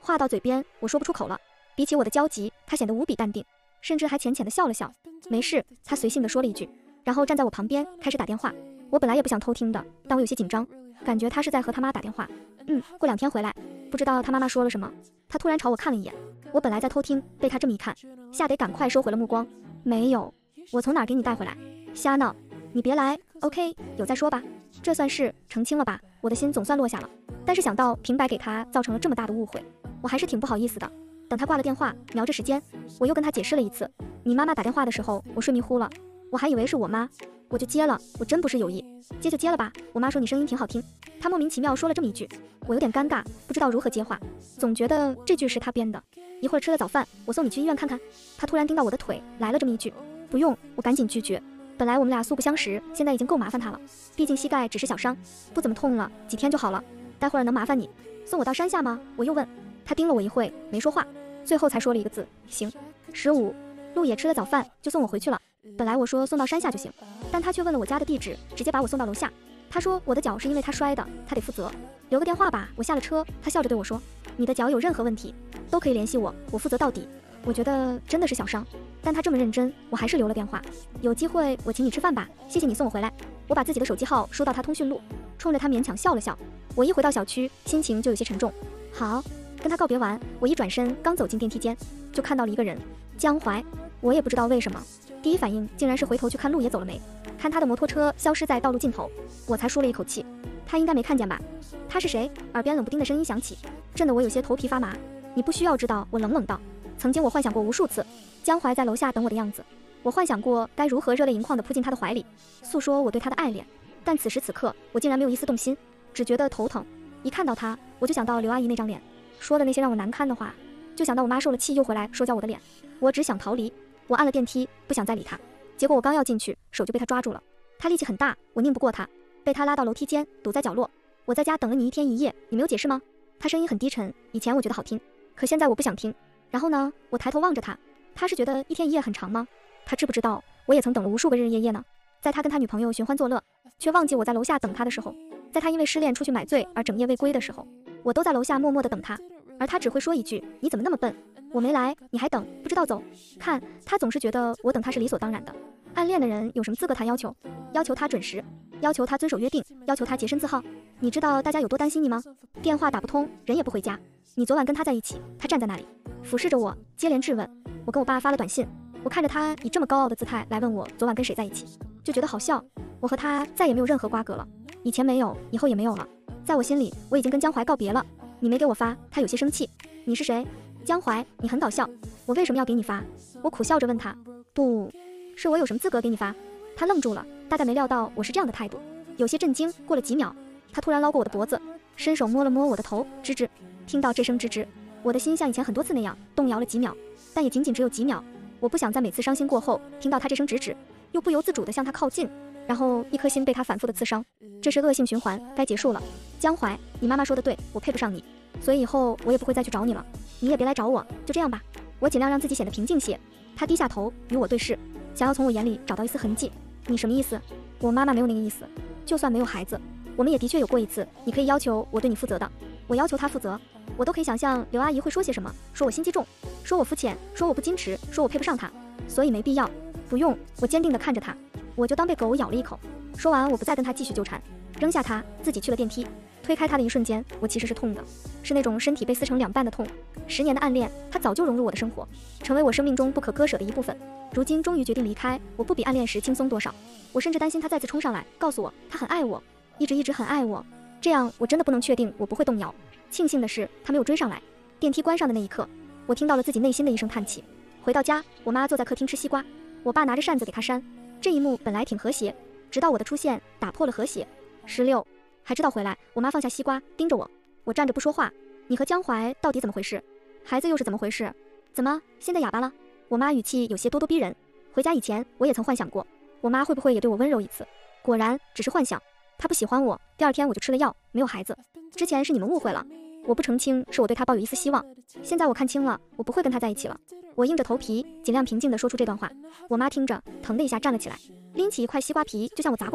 话到嘴边，我说不出口了。比起我的焦急，他显得无比淡定，甚至还浅浅地笑了笑。没事，他随性地说了一句，然后站在我旁边开始打电话。我本来也不想偷听的，但我有些紧张，感觉他是在和他妈打电话。过2天回来，不知道他妈妈说了什么。他突然朝我看了一眼，我本来在偷听，被他这么一看，吓得赶快收回了目光。没有，我从哪儿给你带回来？瞎闹，你别来。OK， 有再说吧。这算是澄清了吧？我的心总算落下了。但是想到平白给他造成了这么大的误会，我还是挺不好意思的。等他挂了电话，瞄着时间，我又跟他解释了一次。你妈妈打电话的时候，我睡迷糊了，我还以为是我妈，我就接了，我真不是有意。接就接了吧，我妈说你声音挺好听。她莫名其妙说了这么一句，我有点尴尬，不知道如何接话，总觉得这句是她编的。一会儿吃了早饭，我送你去医院看看。她突然盯到我的腿，来了这么一句，不用，我赶紧拒绝。本来我们俩素不相识，现在已经够麻烦她了，毕竟膝盖只是小伤，不怎么痛了，几天就好了。待会儿能麻烦你送我到山下吗？我又问。她盯了我一会，没说话，最后才说了一个字，行。15，陆野吃了早饭就送我回去了。本来我说送到山下就行，但他却问了我家的地址，直接把我送到楼下。他说我的脚是因为他摔的，他得负责，留个电话吧。我下了车，他笑着对我说，你的脚有任何问题都可以联系我，我负责到底。我觉得真的是小伤，但他这么认真，我还是留了电话。有机会我请你吃饭吧，谢谢你送我回来。我把自己的手机号输到他通讯录，冲着他勉强笑了笑。我一回到小区，心情就有些沉重。好，跟他告别完，我一转身刚走进电梯间，就看到了一个人，江淮。我也不知道为什么，第一反应竟然是回头去看陆野走了没，看他的摩托车消失在道路尽头，我才舒了一口气。他应该没看见吧？他是谁？耳边冷不丁的声音响起，震得我有些头皮发麻。你不需要知道，我冷冷道。曾经我幻想过无数次，江淮在楼下等我的样子，我幻想过该如何热泪盈眶地扑进他的怀里，诉说我对他的爱恋。但此时此刻，我竟然没有一丝动心，只觉得头疼。一看到他，我就想到刘阿姨那张脸，说的那些让我难堪的话，就想到我妈受了气又回来说教我的脸。我只想逃离。我按了电梯，不想再理他。结果我刚要进去，手就被他抓住了。他力气很大，我拧不过他，被他拉到楼梯间，堵在角落。我在家等了你1天1夜，你没有解释吗？他声音很低沉，以前我觉得好听，可现在我不想听。然后呢？我抬头望着他，他是觉得1天1夜很长吗？他知不知道我也曾等了无数个日日夜夜呢？在他跟他女朋友寻欢作乐，却忘记我在楼下等他的时候，在他因为失恋出去买醉而整夜未归的时候，我都在楼下默默地等他，而他只会说一句，你怎么那么笨？我没来，你还等，不知道走。看，他总是觉得我等他是理所当然的。暗恋的人有什么资格谈要求？要求他准时，要求他遵守约定，要求他洁身自好。你知道大家有多担心你吗？电话打不通，人也不回家。你昨晚跟他在一起，他站在那里，俯视着我，接连质问。我跟我爸发了短信，我看着他以这么高傲的姿态来问我昨晚跟谁在一起，就觉得好笑。我和他再也没有任何瓜葛了，以前没有，以后也没有了。在我心里，我已经跟江淮告别了。你没给我发，他有些生气。你是谁？江淮，你很搞笑，我为什么要给你发？我苦笑着问他，不是我有什么资格给你发？他愣住了，大概没料到我是这样的态度，有些震惊。过了几秒，他突然捞过我的脖子，伸手摸了摸我的头，吱吱。听到这声吱吱，我的心像以前很多次那样动摇了几秒，但也仅仅只有几秒。我不想在每次伤心过后听到他这声吱吱，又不由自主地向他靠近，然后一颗心被他反复的刺伤，这是恶性循环，该结束了。江淮，你妈妈说的对，我配不上你，所以以后我也不会再去找你了，你也别来找我，就这样吧。我尽量让自己显得平静些。他低下头与我对视，想要从我眼里找到一丝痕迹。你什么意思？我妈妈没有那个意思，就算没有孩子，我们也的确有过一次，你可以要求我对你负责的，我要求他负责。我都可以想象刘阿姨会说些什么，说我心机重，说我肤浅，说我不矜持，说我配不上她，所以没必要。不用，我坚定地看着他，我就当被狗咬了一口。说完，我不再跟他继续纠缠，扔下他，自己去了电梯。推开他的一瞬间，我其实是痛的，是那种身体被撕成2半的痛。10年的暗恋，他早就融入我的生活，成为我生命中不可割舍的一部分。如今终于决定离开，我不比暗恋时轻松多少。我甚至担心他再次冲上来，告诉我他很爱我，一直很爱我。这样我真的不能确定我不会动摇。庆幸的是，他没有追上来。电梯关上的那一刻，我听到了自己内心的一声叹气。回到家，我妈坐在客厅吃西瓜，我爸拿着扇子给她扇。这一幕本来挺和谐，直到我的出现打破了和谐。16，还知道回来。我妈放下西瓜，盯着我。我站着不说话。你和江淮到底怎么回事？孩子又是怎么回事？怎么现在哑巴了？我妈语气有些咄咄逼人。回家以前，我也曾幻想过，我妈会不会也对我温柔一次？果然，只是幻想。她不喜欢我，第2天我就吃了药，没有孩子。之前是你们误会了，我不澄清是我对她抱有一丝希望。现在我看清了，我不会跟她在一起了。我硬着头皮，尽量平静地说出这段话。我妈听着，疼的一下站了起来，拎起一块西瓜皮就向我砸过来。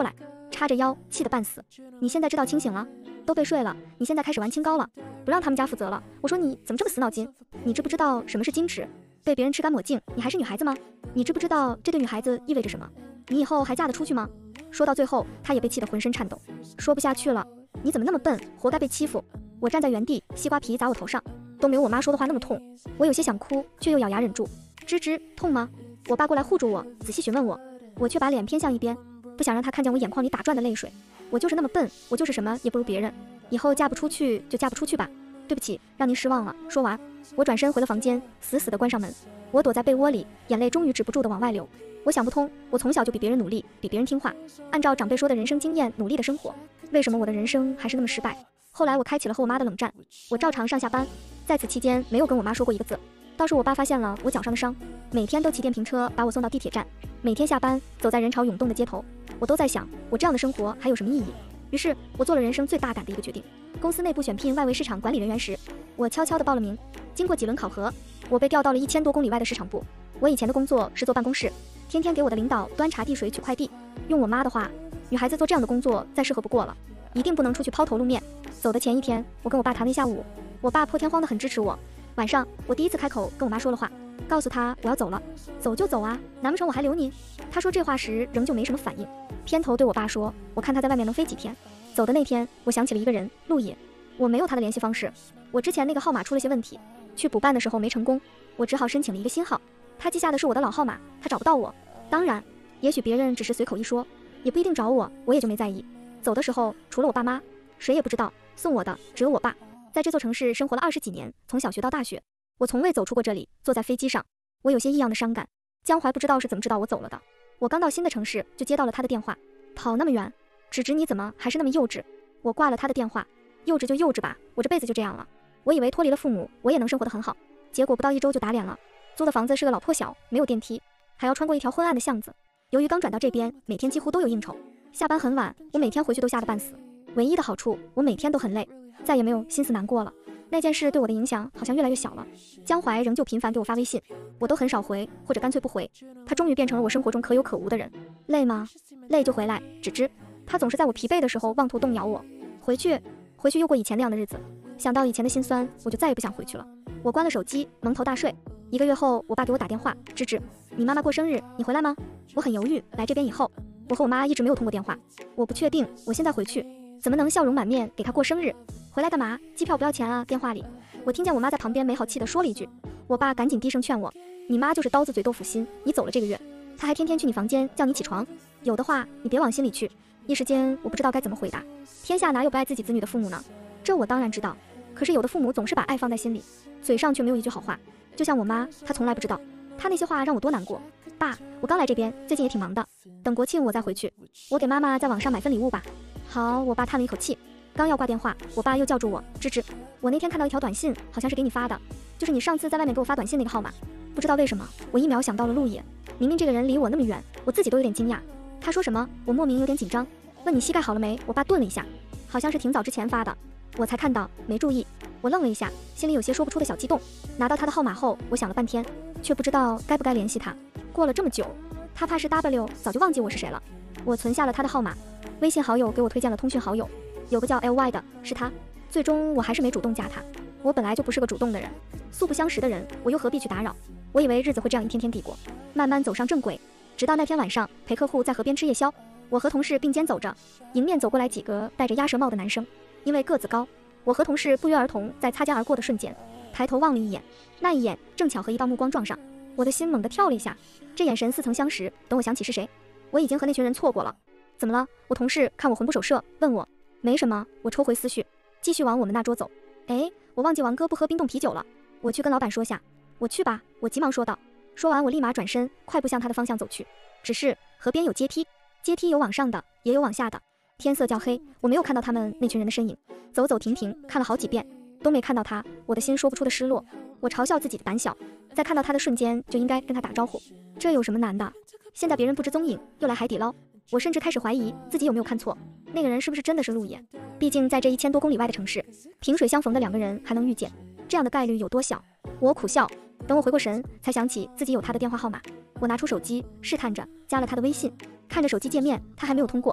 叉着腰，气得半死。你现在知道清醒了？都被睡了，你现在开始玩清高了，不让他们家负责了。我说你怎么这么死脑筋？你知不知道什么是矜持？被别人吃干抹净，你还是女孩子吗？你知不知道这对女孩子意味着什么？你以后还嫁得出去吗？说到最后，他也被气得浑身颤抖，说不下去了。你怎么那么笨，活该被欺负。我站在原地，西瓜皮砸我头上，都没有我妈说的话那么痛。我有些想哭，却又咬牙忍住。吱吱，痛吗？我爸过来护住我，仔细询问我，我却把脸偏向一边，不想让他看见我眼眶里打转的泪水。我就是那么笨，我就是什么也不如别人。以后嫁不出去就嫁不出去吧。对不起，让您失望了。说完，我转身回了房间，死死地关上门。我躲在被窝里，眼泪终于止不住地往外流。我想不通，我从小就比别人努力，比别人听话，按照长辈说的人生经验努力的生活，为什么我的人生还是那么失败？后来我开启了和我妈的冷战，我照常上下班，在此期间没有跟我妈说过一个字。倒是我爸发现了我脚上的伤，每天都骑电瓶车把我送到地铁站，每天下班走在人潮涌动的街头，我都在想，我这样的生活还有什么意义？于是我做了人生最大胆的一个决定。公司内部选聘外围市场管理人员时，我悄悄地报了名。经过几轮考核，我被调到了1000多公里外的市场部。我以前的工作是坐办公室，天天给我的领导端茶递水取快递。用我妈的话，女孩子做这样的工作再适合不过了，一定不能出去抛头露面。走的前一天，我跟我爸谈了一下午，我爸破天荒的很支持我。晚上，我第一次开口跟我妈说了话，告诉她我要走了。走就走啊，难不成我还留你？她说这话时仍旧没什么反应，偏头对我爸说，我看他在外面能飞几天。走的那天，我想起了一个人，陆野。我没有他的联系方式，我之前那个号码出了些问题，去补办的时候没成功，我只好申请了一个新号。他记下的是我的老号码，他找不到我。当然，也许别人只是随口一说，也不一定找我，我也就没在意。走的时候，除了我爸妈，谁也不知道，送我的只有我爸。在这座城市生活了20几年，从小学到大学，我从未走出过这里。坐在飞机上，我有些异样的伤感。江淮不知道是怎么知道我走了的，我刚到新的城市就接到了他的电话，跑那么远，芷芷你怎么还是那么幼稚？我挂了他的电话，幼稚就幼稚吧，我这辈子就这样了。我以为脱离了父母，我也能生活得很好，结果不到1周就打脸了。租的房子是个老破小，没有电梯，还要穿过一条昏暗的巷子。由于刚转到这边，每天几乎都有应酬，下班很晚，我每天回去都吓得半死。唯一的好处，我每天都很累，再也没有心思难过了。那件事对我的影响好像越来越小了。江淮仍旧频繁给我发微信，我都很少回，或者干脆不回。他终于变成了我生活中可有可无的人。累吗？累就回来，芷芷。他总是在我疲惫的时候妄图动摇我。回去又过以前那样的日子。想到以前的辛酸，我就再也不想回去了。我关了手机，蒙头大睡。1个月后，我爸给我打电话，芷芷，你妈妈过生日，你回来吗？我很犹豫，来这边以后，我和我妈一直没有通过电话。我不确定，我现在回去怎么能笑容满面给她过生日？回来干嘛？机票不要钱啊！电话里，我听见我妈在旁边没好气地说了一句。我爸赶紧低声劝我，你妈就是刀子嘴豆腐心，你走了这个月，她还天天去你房间叫你起床，有的话你别往心里去。一时间我不知道该怎么回答。天下哪有不爱自己子女的父母呢？这我当然知道，可是有的父母总是把爱放在心里，嘴上却没有一句好话。就像我妈，她从来不知道，她那些话让我多难过。爸，我刚来这边，最近也挺忙的，等国庆我再回去，我给妈妈在网上买份礼物吧。好，我爸叹了一口气，刚要挂电话，我爸又叫住我，芷芷，我那天看到一条短信，好像是给你发的，就是你上次在外面给我发短信那个号码。不知道为什么，我一秒想到了陆野，明明这个人离我那么远，我自己都有点惊讶。他说什么？我莫名有点紧张，问你膝盖好了没？我爸顿了一下，好像是挺早之前发的，我才看到，没注意。我愣了一下，心里有些说不出的小激动。拿到他的号码后，我想了半天，却不知道该不该联系他。过了这么久，他怕是 W 早就忘记我是谁了。我存下了他的号码，微信好友给我推荐了通讯好友，有个叫 LY 的，是他。最终我还是没主动加他，我本来就不是个主动的人，素不相识的人，我又何必去打扰？我以为日子会这样一天天抵过，慢慢走上正轨。直到那天晚上，陪客户在河边吃夜宵，我和同事并肩走着，迎面走过来几个戴着鸭舌帽的男生。因为个子高，我和同事不约而同在擦肩而过的瞬间抬头望了一眼，那一眼正巧和一道目光撞上，我的心猛地跳了一下。这眼神似曾相识，等我想起是谁，我已经和那群人错过了。怎么了？我同事看我魂不守舍，问我。没什么，我抽回思绪，继续往我们那桌走。哎，我忘记王哥不喝冰冻啤酒了，我去跟老板说下。我去吧，我急忙说道。说完我立马转身快步向他的方向走去。只是河边有阶梯，阶梯有往上的也有往下的，天色较黑，我没有看到他们那群人的身影，走走停停看了好几遍都没看到他，我的心说不出的失落。我嘲笑自己的胆小，在看到他的瞬间就应该跟他打招呼，这有什么难的？现在别人不知踪影，又来海底捞，我甚至开始怀疑自己有没有看错，那个人是不是真的是陆野？毕竟在这1000多公里外的城市，萍水相逢的2个人还能遇见，这样的概率有多小？我苦笑，等我回过神，才想起自己有他的电话号码。我拿出手机试探着加了他的微信，看着手机界面，他还没有通过。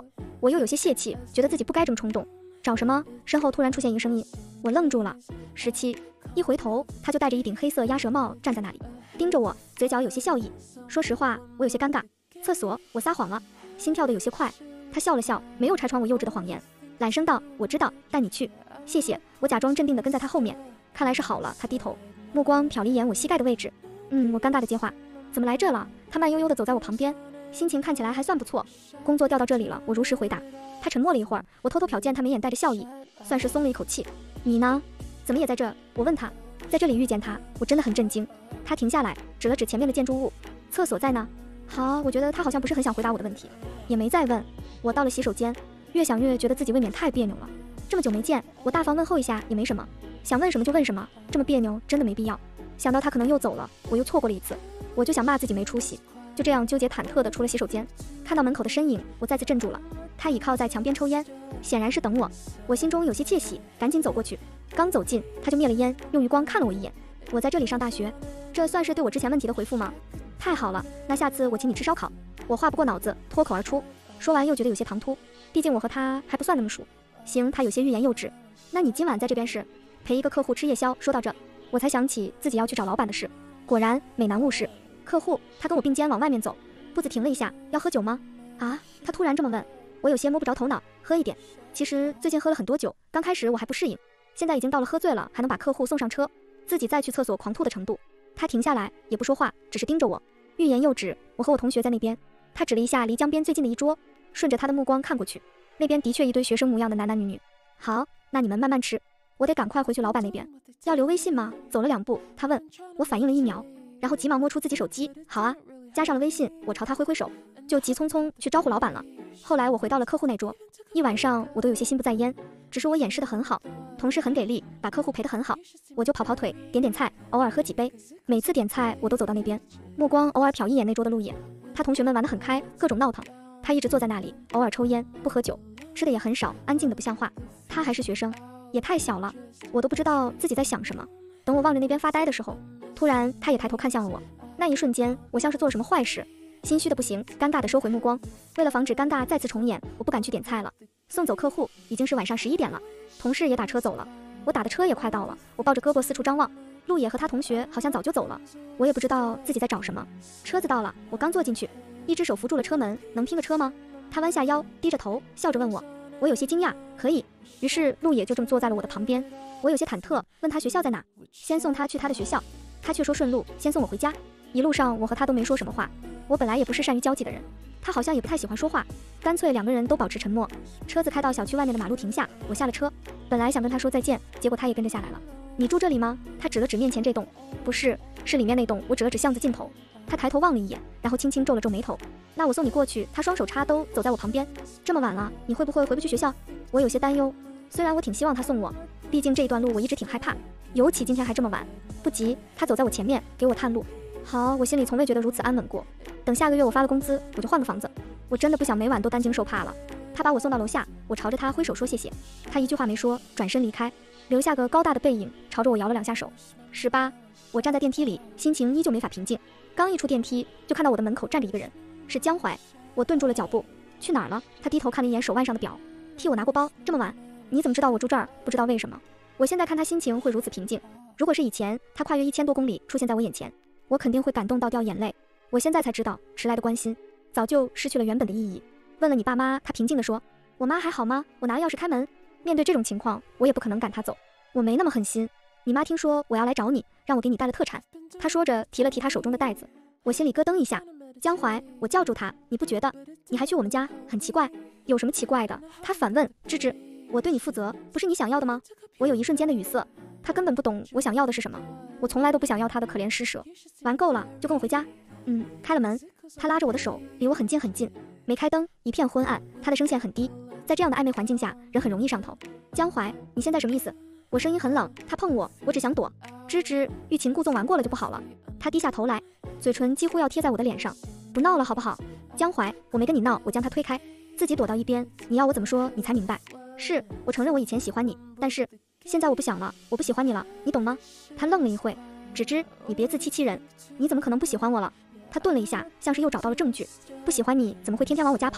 我又有些泄气，觉得自己不该这么冲动。找什么？身后突然出现一个声音，我愣住了。17，一回头，他就戴着一顶黑色鸭舌帽站在那里，盯着我，嘴角有些笑意。说实话，我有些尴尬。厕所，我撒谎了，心跳的有些快。他笑了笑，没有拆穿我幼稚的谎言，懒声道：“我知道，带你去。”谢谢。我假装镇定地跟在他后面，看来是好了。他低头，目光瞟了一眼我膝盖的位置。我尴尬地接话：“怎么来这了？”他慢悠悠地走在我旁边，心情看起来还算不错。工作调到这里了，我如实回答。他沉默了一会儿，我偷偷瞟见他眉眼带着笑意，算是松了一口气。你呢？怎么也在这？我问他。在这里遇见他，我真的很震惊。他停下来，指了指前面的建筑物。厕所在呢？好，我觉得他好像不是很想回答我的问题，也没再问。我到了洗手间，越想越觉得自己未免太别扭了。这么久没见，我大方问候一下也没什么，想问什么就问什么，这么别扭真的没必要。想到他可能又走了，我又错过了一次，我就想骂自己没出息。就这样纠结忐忑地出了洗手间，看到门口的身影，我再次镇住了。他倚靠在墙边抽烟，显然是等我。我心中有些窃喜，赶紧走过去。刚走近，他就灭了烟，用余光看了我一眼。我在这里上大学，这算是对我之前问题的回复吗？太好了，那下次我请你吃烧烤。我话不过脑子，脱口而出。说完又觉得有些唐突，毕竟我和他还不算那么熟。行，他有些欲言又止。那你今晚在这边是陪一个客户吃夜宵？说到这，我才想起自己要去找老板的事。果然美男误事。客户，他跟我并肩往外面走，步子停了一下。要喝酒吗？啊，他突然这么问，我有些摸不着头脑。喝一点。其实最近喝了很多酒，刚开始我还不适应，现在已经到了喝醉了还能把客户送上车，自己再去厕所狂吐的程度。他停下来也不说话，只是盯着我，欲言又止。我和我同学在那边。他指了一下离江边最近的一桌，顺着他的目光看过去，那边的确一堆学生模样的男男女女。好，那你们慢慢吃，我得赶快回去老板那边。要留微信吗？走了2步，他问我，反应了1秒，然后急忙摸出自己手机。好啊，加上了微信。我朝他挥挥手，就急匆匆去招呼老板了。后来我回到了客户那桌，一晚上我都有些心不在焉，只是我掩饰得很好，同事很给力，把客户陪得很好，我就跑跑腿，点点菜，偶尔喝几杯。每次点菜我都走到那边，目光偶尔瞟一眼那桌的陆野。他同学们玩得很开，各种闹腾，他一直坐在那里，偶尔抽烟，不喝酒，吃的也很少，安静的不像话。他还是学生，也太小了，我都不知道自己在想什么。等我望着那边发呆的时候，突然他也抬头看向了我。那一瞬间，我像是做了什么坏事，心虚的不行，尴尬的收回目光。为了防止尴尬再次重演，我不敢去点菜了。送走客户，已经是晚上11点了，同事也打车走了，我打的车也快到了。我抱着胳膊四处张望，陆野和他同学好像早就走了，我也不知道自己在找什么。车子到了，我刚坐进去，一只手扶住了车门。能拼个车吗？他弯下腰，低着头，笑着问我。我有些惊讶，可以。于是陆野就这么坐在了我的旁边。我有些忐忑，问他学校在哪，先送他去他的学校。他却说顺路，先送我回家。一路上我和他都没说什么话，我本来也不是善于交际的人，他好像也不太喜欢说话，干脆2个人都保持沉默。车子开到小区外面的马路停下，我下了车，本来想跟他说再见，结果他也跟着下来了。你住这里吗？他指了指面前这栋。不是，是里面那栋。我指了指巷子尽头。他抬头望了一眼，然后轻轻皱了皱眉头。那我送你过去。他双手插兜走在我旁边。这么晚了，你会不会回不去学校？我有些担忧，虽然我挺希望他送我，毕竟这一段路我一直挺害怕，尤其今天还这么晚。不急，他走在我前面给我探路。好，我心里从未觉得如此安稳过。等下个月我发了工资，我就换个房子。我真的不想每晚都担惊受怕了。他把我送到楼下，我朝着他挥手说谢谢，他一句话没说，转身离开，留下个高大的背影，朝着我摇了2下手。18，我站在电梯里，心情依旧没法平静。刚一出电梯，就看到我的门口站着一个人，是江淮。我顿住了脚步，去哪儿了？他低头看了一眼手腕上的表，替我拿过包。这么晚，你怎么知道我住这儿？不知道为什么。我现在看他心情会如此平静，如果是以前，他跨越1000多公里出现在我眼前，我肯定会感动到掉眼泪。我现在才知道，迟来的关心早就失去了原本的意义。问了你爸妈，他平静地说，我妈还好吗？我拿了钥匙开门。面对这种情况，我也不可能赶他走，我没那么狠心。你妈听说我要来找你，让我给你带了特产。他说着提了提他手中的袋子，我心里咯噔一下。江淮，我叫住他，你不觉得你还去我们家很奇怪？有什么奇怪的？他反问。芝芝，我对你负责，不是你想要的吗？我有一瞬间的语塞，他根本不懂我想要的是什么。我从来都不想要他的可怜施舍。玩够了就跟我回家。开了门，他拉着我的手，离我很近很近，没开灯，一片昏暗，他的声线很低，在这样的暧昧环境下，人很容易上头。江淮，你现在什么意思？我声音很冷，他碰我，我只想躲。芝芝，欲擒故纵玩过了就不好了。他低下头来，嘴唇几乎要贴在我的脸上。不闹了好不好？江淮，我没跟你闹。我将他推开，自己躲到一边。你要我怎么说你才明白？是，我承认我以前喜欢你，但是现在我不想了，我不喜欢你了，你懂吗？他愣了一会，芝芝，你别自欺欺人，你怎么可能不喜欢我了？他顿了一下，像是又找到了证据。不喜欢你怎么会天天往我家跑？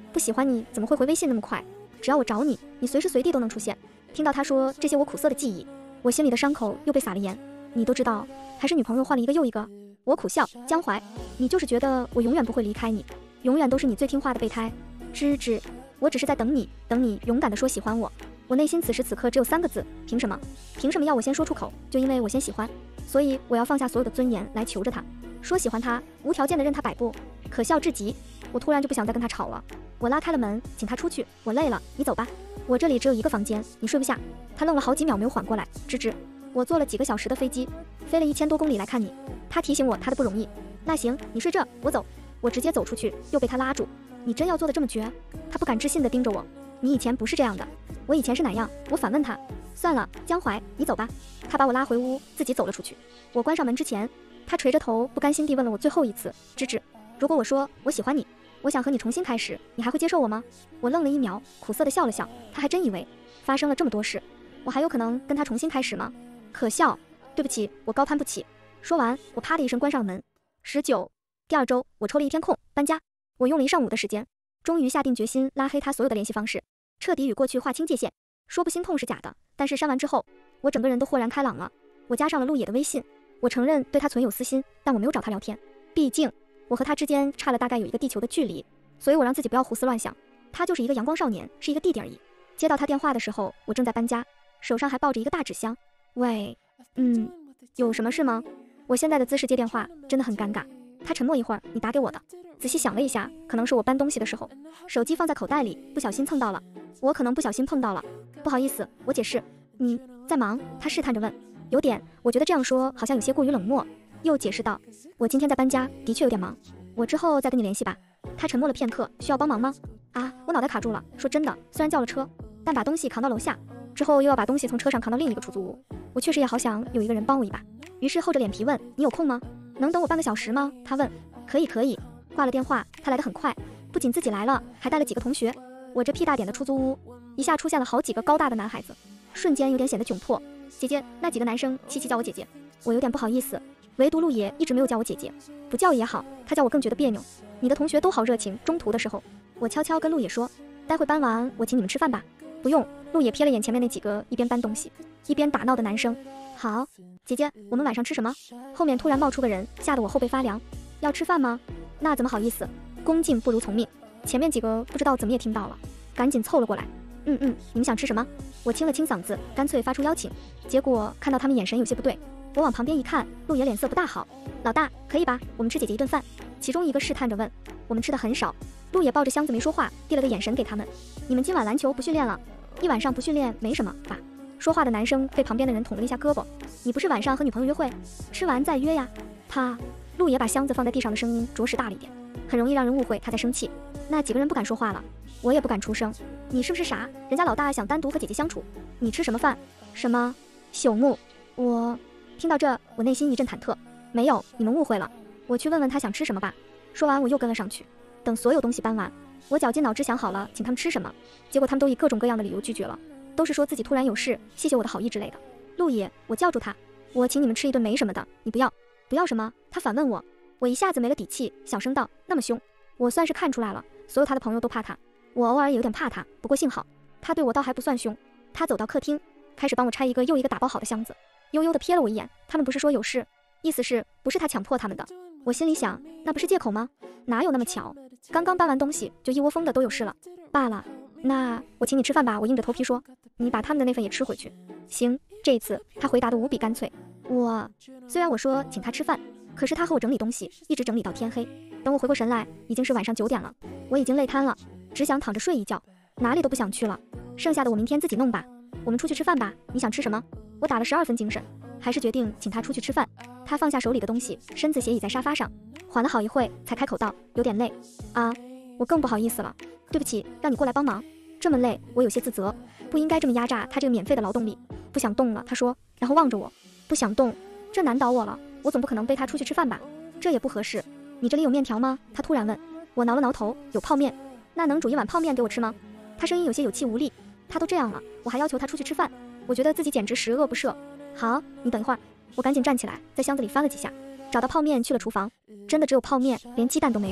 不喜欢你怎么会回微信那么快？只要我找你，你随时随地都能出现。听到他说这些我苦涩的记忆，我心里的伤口又被撒了盐。你都知道，还是女朋友换了一个又一个。我苦笑，江淮，你就是觉得我永远不会离开你，永远都是你最听话的备胎。芝芝，我只是在等你，等你勇敢地说喜欢我。我内心此时此刻只有3个字：凭什么？凭什么要我先说出口？就因为我先喜欢，所以我要放下所有的尊严来求着他，说喜欢他，无条件的任他摆布，可笑至极。我突然就不想再跟他吵了。我拉开了门，请他出去。我累了，你走吧。我这里只有一个房间，你睡不下。他愣了好几秒没有缓过来。芝芝，我坐了几个小时的飞机，飞了1000多公里来看你。他提醒我他的不容易。那行，你睡这，我走。我直接走出去，又被他拉住。你真要做的这么绝？他不敢置信地盯着我。你以前不是这样的。我以前是哪样？我反问他。算了，江淮，你走吧。他把我拉回屋，自己走了出去。我关上门之前，他垂着头，不甘心地问了我最后一次：芝芝，如果我说我喜欢你，我想和你重新开始，你还会接受我吗？我愣了1秒，苦涩地笑了笑。他还真以为发生了这么多事，我还有可能跟他重新开始吗？可笑，对不起，我高攀不起。说完，我啪的一声关上了门。19。第2周，我抽了一天空，搬家。我用了1上午的时间，终于下定决心拉黑他所有的联系方式，彻底与过去划清界限。说不心痛是假的，但是删完之后，我整个人都豁然开朗了。我加上了陆野的微信，我承认对他存有私心，但我没有找他聊天，毕竟我和他之间差了大概有1个地球的距离，所以我让自己不要胡思乱想。他就是一个阳光少年，是一个弟弟而已。接到他电话的时候，我正在搬家，手上还抱着一个大纸箱。喂，有什么事吗？我现在的姿势接电话真的很尴尬。他沉默一会儿，你打给我的。仔细想了一下，可能是我搬东西的时候，手机放在口袋里，不小心蹭到了。我可能不小心碰到了，不好意思，我解释。你在忙？他试探着问。有点，我觉得这样说好像有些过于冷漠。又解释道，我今天在搬家，的确有点忙，我之后再跟你联系吧。他沉默了片刻，需要帮忙吗？啊，我脑袋卡住了。说真的，虽然叫了车，但把东西扛到楼下之后，又要把东西从车上扛到另一个出租屋，我确实也好想有一个人帮我一把。于是厚着脸皮问，你有空吗？能等我半个小时吗？他问。可以。挂了电话，他来得很快，不仅自己来了，还带了几个同学。我这屁大点的出租屋，一下出现了好几个高大的男孩子，瞬间有点显得窘迫。姐姐，那几个男生齐齐叫我姐姐，我有点不好意思。唯独陆野一直没有叫我姐姐，不叫也好，他叫我更觉得别扭。你的同学都好热情。中途的时候，我悄悄跟陆野说，待会搬完我请你们吃饭吧。不用。陆野瞥了眼前面那几个一边搬东西一边打闹的男生。好，姐姐，我们晚上吃什么？后面突然冒出个人，吓得我后背发凉。要吃饭吗？那怎么好意思，恭敬不如从命。前面几个不知道怎么也听到了，赶紧凑了过来。你们想吃什么？我清了清嗓子，干脆发出邀请。结果看到他们眼神有些不对，我往旁边一看，陆野脸色不大好。老大，可以吧？我们吃姐姐一顿饭。其中一个试探着问。我们吃的很少。陆野抱着箱子没说话，递了个眼神给他们。你们今晚篮球不训练了？一晚上不训练没什么吧？说话的男生被旁边的人捅了一下胳膊。你不是晚上和女朋友约会，吃完再约呀？陆野把箱子放在地上的声音着实大了一点，很容易让人误会他在生气。那几个人不敢说话了，我也不敢出声。你是不是傻？人家老大想单独和姐姐相处，你吃什么饭？什么？朽木？我听到这，我内心一阵忐忑。没有，你们误会了。我去问问他想吃什么吧。说完，我又跟了上去。等所有东西搬完，我绞尽脑汁想好了请他们吃什么，结果他们都以各种各样的理由拒绝了，都是说自己突然有事，谢谢我的好意之类的。陆野，我叫住他，我请你们吃一顿没什么的，你不要。不要什么？他反问我。我一下子没了底气，小声道，那么凶。我算是看出来了，所有他的朋友都怕他，我偶尔也有点怕他，不过幸好他对我倒还不算凶。他走到客厅，开始帮我拆一个又一个打包好的箱子，悠悠地瞥了我一眼。他们不是说有事，意思是不是他强迫他们的？我心里想，那不是借口吗？哪有那么巧？刚刚搬完东西就一窝蜂的都有事了。罢了，那我请你吃饭吧。我硬着头皮说，你把他们的那份也吃回去。行。这一次他回答得无比干脆。虽然我说请他吃饭，可是他和我整理东西，一直整理到天黑。等我回过神来，已经是晚上9点了。我已经累瘫了，只想躺着睡一觉，哪里都不想去了。剩下的我明天自己弄吧。我们出去吃饭吧，你想吃什么？我打了12分精神，还是决定请他出去吃饭。他放下手里的东西，身子斜倚在沙发上，缓了好一会才开口道，有点累啊。我更不好意思了，对不起，让你过来帮忙。这么累，我有些自责，不应该这么压榨他这个免费的劳动力。不想动了，他说，然后望着我，不想动，这难倒我了。我总不可能背他出去吃饭吧，这也不合适。你这里有面条吗？他突然问。我挠了挠头，有泡面。那能煮一碗泡面给我吃吗？他声音有些有气无力。他都这样了，我还要求他出去吃饭，我觉得自己简直十恶不赦。好，你等一会儿。我赶紧站起来，在箱子里翻了几下，找到泡面去了厨房。真的只有泡面，连鸡蛋都没有。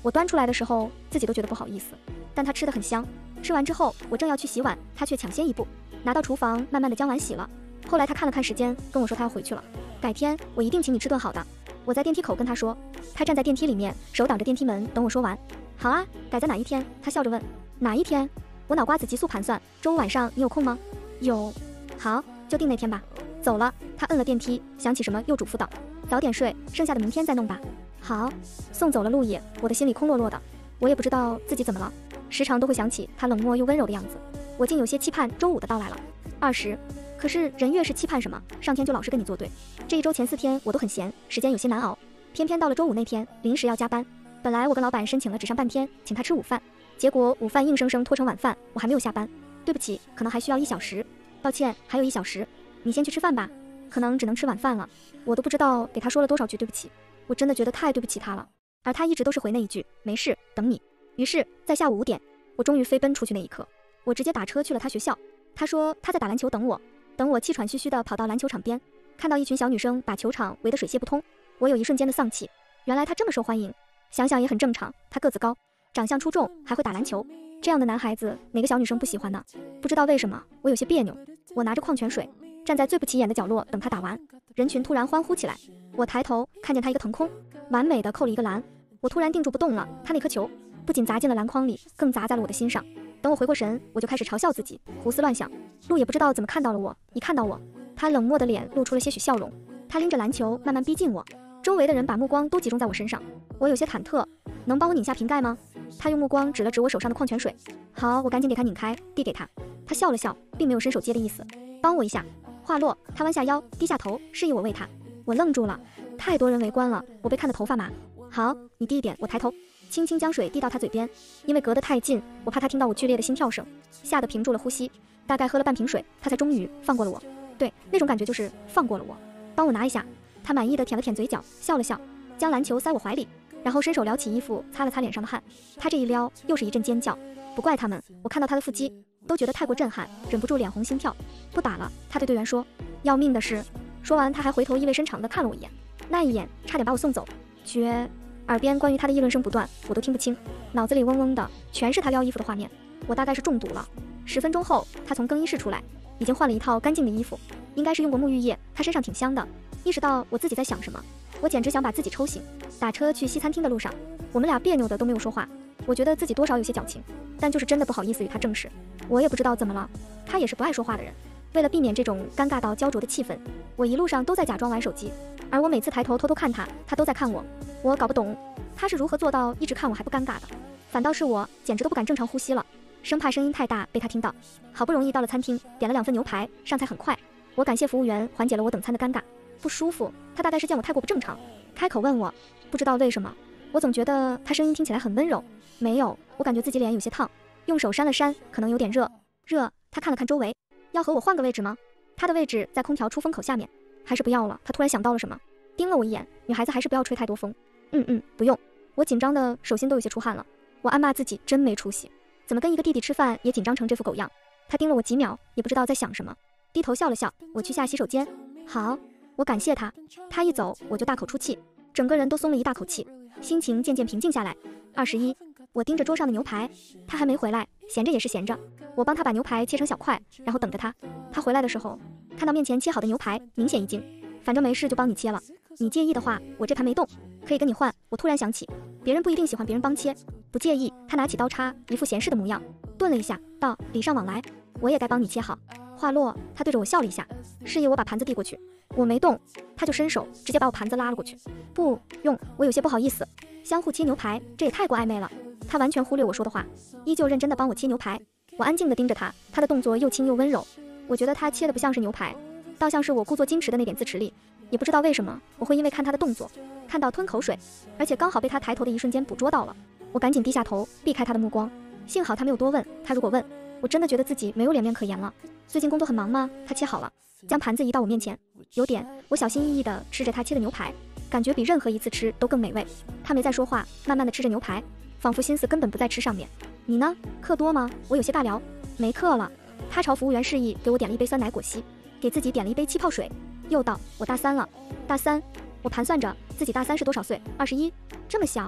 我端出来的时候自己都觉得不好意思，但他吃得很香。吃完之后，我正要去洗碗，他却抢先一步拿到厨房，慢慢的将碗洗了。后来他看了看时间，跟我说他要回去了，改天我一定请你吃顿好的。我在电梯口跟他说，他站在电梯里面，手挡着电梯门，等我说完。好啊，改在哪一天？他笑着问。哪一天？我脑瓜子急速盘算，周五晚上你有空吗？有。好，就定那天吧。走了，他摁了电梯，想起什么又嘱咐道，早点睡，剩下的明天再弄吧。好。送走了陆野，我的心里空落落的，我也不知道自己怎么了，时常都会想起他冷漠又温柔的样子，我竟有些期盼周五的到来了。20，可是人越是期盼什么，上天就老是跟你作对。这一周前4天我都很闲，时间有些难熬，偏偏到了周五那天，临时要加班。本来我跟老板申请了只上半天，请他吃午饭，结果午饭硬生生拖成晚饭，我还没有下班。对不起，可能还需要1小时。抱歉，还有1小时，你先去吃饭吧。可能只能吃晚饭了。我都不知道给他说了多少句对不起，我真的觉得太对不起他了。而他一直都是回那一句没事，等你。于是，在下午5点，我终于飞奔出去那一刻，我直接打车去了他学校。他说他在打篮球等我气喘吁吁地跑到篮球场边，看到一群小女生把球场围得水泄不通，我有一瞬间的丧气。原来他这么受欢迎，想想也很正常，他个子高，长相出众，还会打篮球，这样的男孩子哪个小女生不喜欢呢？不知道为什么我有些别扭，我拿着矿泉水站在最不起眼的角落等他打完，人群突然欢呼起来，我抬头看见他一个腾空，完美的扣了一个篮，我突然定住不动了，他那颗球不仅砸进了篮筐里，更砸在了我的心上。等我回过神，我就开始嘲笑自己，胡思乱想。路也不知道怎么看到了我，一看到我，他冷漠的脸露出了些许笑容。他拎着篮球慢慢逼近我，周围的人把目光都集中在我身上。我有些忐忑，能帮我拧下瓶盖吗？他用目光指了指我手上的矿泉水。好，我赶紧给他拧开，递给他。他笑了笑，并没有伸手接的意思。帮我一下。话落，他弯下腰，低下头，示意我喂他。我愣住了，太多人围观了，我被看得头发麻。好，你低一点。我抬头，轻轻将水递到他嘴边，因为隔得太近，我怕他听到我剧烈的心跳声，吓得屏住了呼吸。大概喝了半瓶水，他才终于放过了我。对，那种感觉就是放过了我。帮我拿一下。他满意的舔了舔嘴角，笑了笑，将篮球塞我怀里，然后伸手撩起衣服，擦了擦脸上的汗。他这一撩，又是一阵尖叫。不怪他们，我看到他的腹肌，都觉得太过震撼，忍不住脸红心跳。不打了，他对队员说。要命的是，说完他还回头意味深长地看了我一眼，那一眼差点把我送走。耳边关于他的议论声不断，我都听不清，脑子里嗡嗡的，全是他撩衣服的画面。我大概是中毒了。10分钟后，他从更衣室出来，已经换了一套干净的衣服，应该是用过沐浴液，他身上挺香的。意识到我自己在想什么，我简直想把自己抽醒。打车去西餐厅的路上，我们俩别扭的都没有说话。我觉得自己多少有些矫情，但就是真的不好意思与他正视。我也不知道怎么了，他也是不爱说话的人。为了避免这种尴尬到焦灼的气氛，我一路上都在假装玩手机，而我每次抬头偷偷看他，他都在看我。我搞不懂他是如何做到一直看我还不尴尬的，反倒是我简直都不敢正常呼吸了，生怕声音太大被他听到。好不容易到了餐厅，点了2份牛排，上菜很快。我感谢服务员缓解了我等餐的尴尬。不舒服，他大概是见我太过不正常，开口问我。不知道为什么，我总觉得他声音听起来很温柔。没有，我感觉自己脸有些烫，用手扇了扇，可能有点热。他看了看周围，要和我换个位置吗？他的位置在空调出风口下面，还是不要了？他突然想到了什么，盯了我一眼。女孩子还是不要吹太多风。不用。我紧张的手心都有些出汗了。我暗骂自己真没出息，怎么跟一个弟弟吃饭也紧张成这副狗样。他盯了我几秒，也不知道在想什么，低头笑了笑。我去下洗手间。好，我感谢他。他一走，我就大口出气，整个人都松了一大口气，心情渐渐平静下来。21，我盯着桌上的牛排，他还没回来，闲着也是闲着。我帮他把牛排切成小块，然后等着他。他回来的时候，看到面前切好的牛排，明显一惊。反正没事就帮你切了，你介意的话，我这盘没动，可以跟你换。我突然想起，别人不一定喜欢别人帮切，不介意。他拿起刀叉，一副闲事的模样，顿了一下，道：礼尚往来，我也该帮你切好。话落，他对着我笑了一下，示意我把盘子递过去。我没动，他就伸手直接把我盘子拉了过去。不用，我有些不好意思。相互切牛排，这也太过暧昧了。他完全忽略我说的话，依旧认真地帮我切牛排。我安静地盯着他，他的动作又轻又温柔。我觉得他切的不像是牛排，倒像是我故作矜持的那点自持力。也不知道为什么，我会因为看他的动作，看到吞口水，而且刚好被他抬头的一瞬间捕捉到了。我赶紧低下头，避开他的目光。幸好他没有多问，他如果问，我真的觉得自己没有脸面可言了。最近工作很忙吗？他切好了，将盘子移到我面前。有点，我小心翼翼地吃着他切的牛排，感觉比任何一次吃都更美味。他没再说话，慢慢地吃着牛排，仿佛心思根本不在吃上面。你呢？课多吗？我有些尬聊。没课了。他朝服务员示意给我点了一杯酸奶果昔，给自己点了一杯气泡水，又道：我大3了。大3？我盘算着自己大3是多少岁？21？这么小？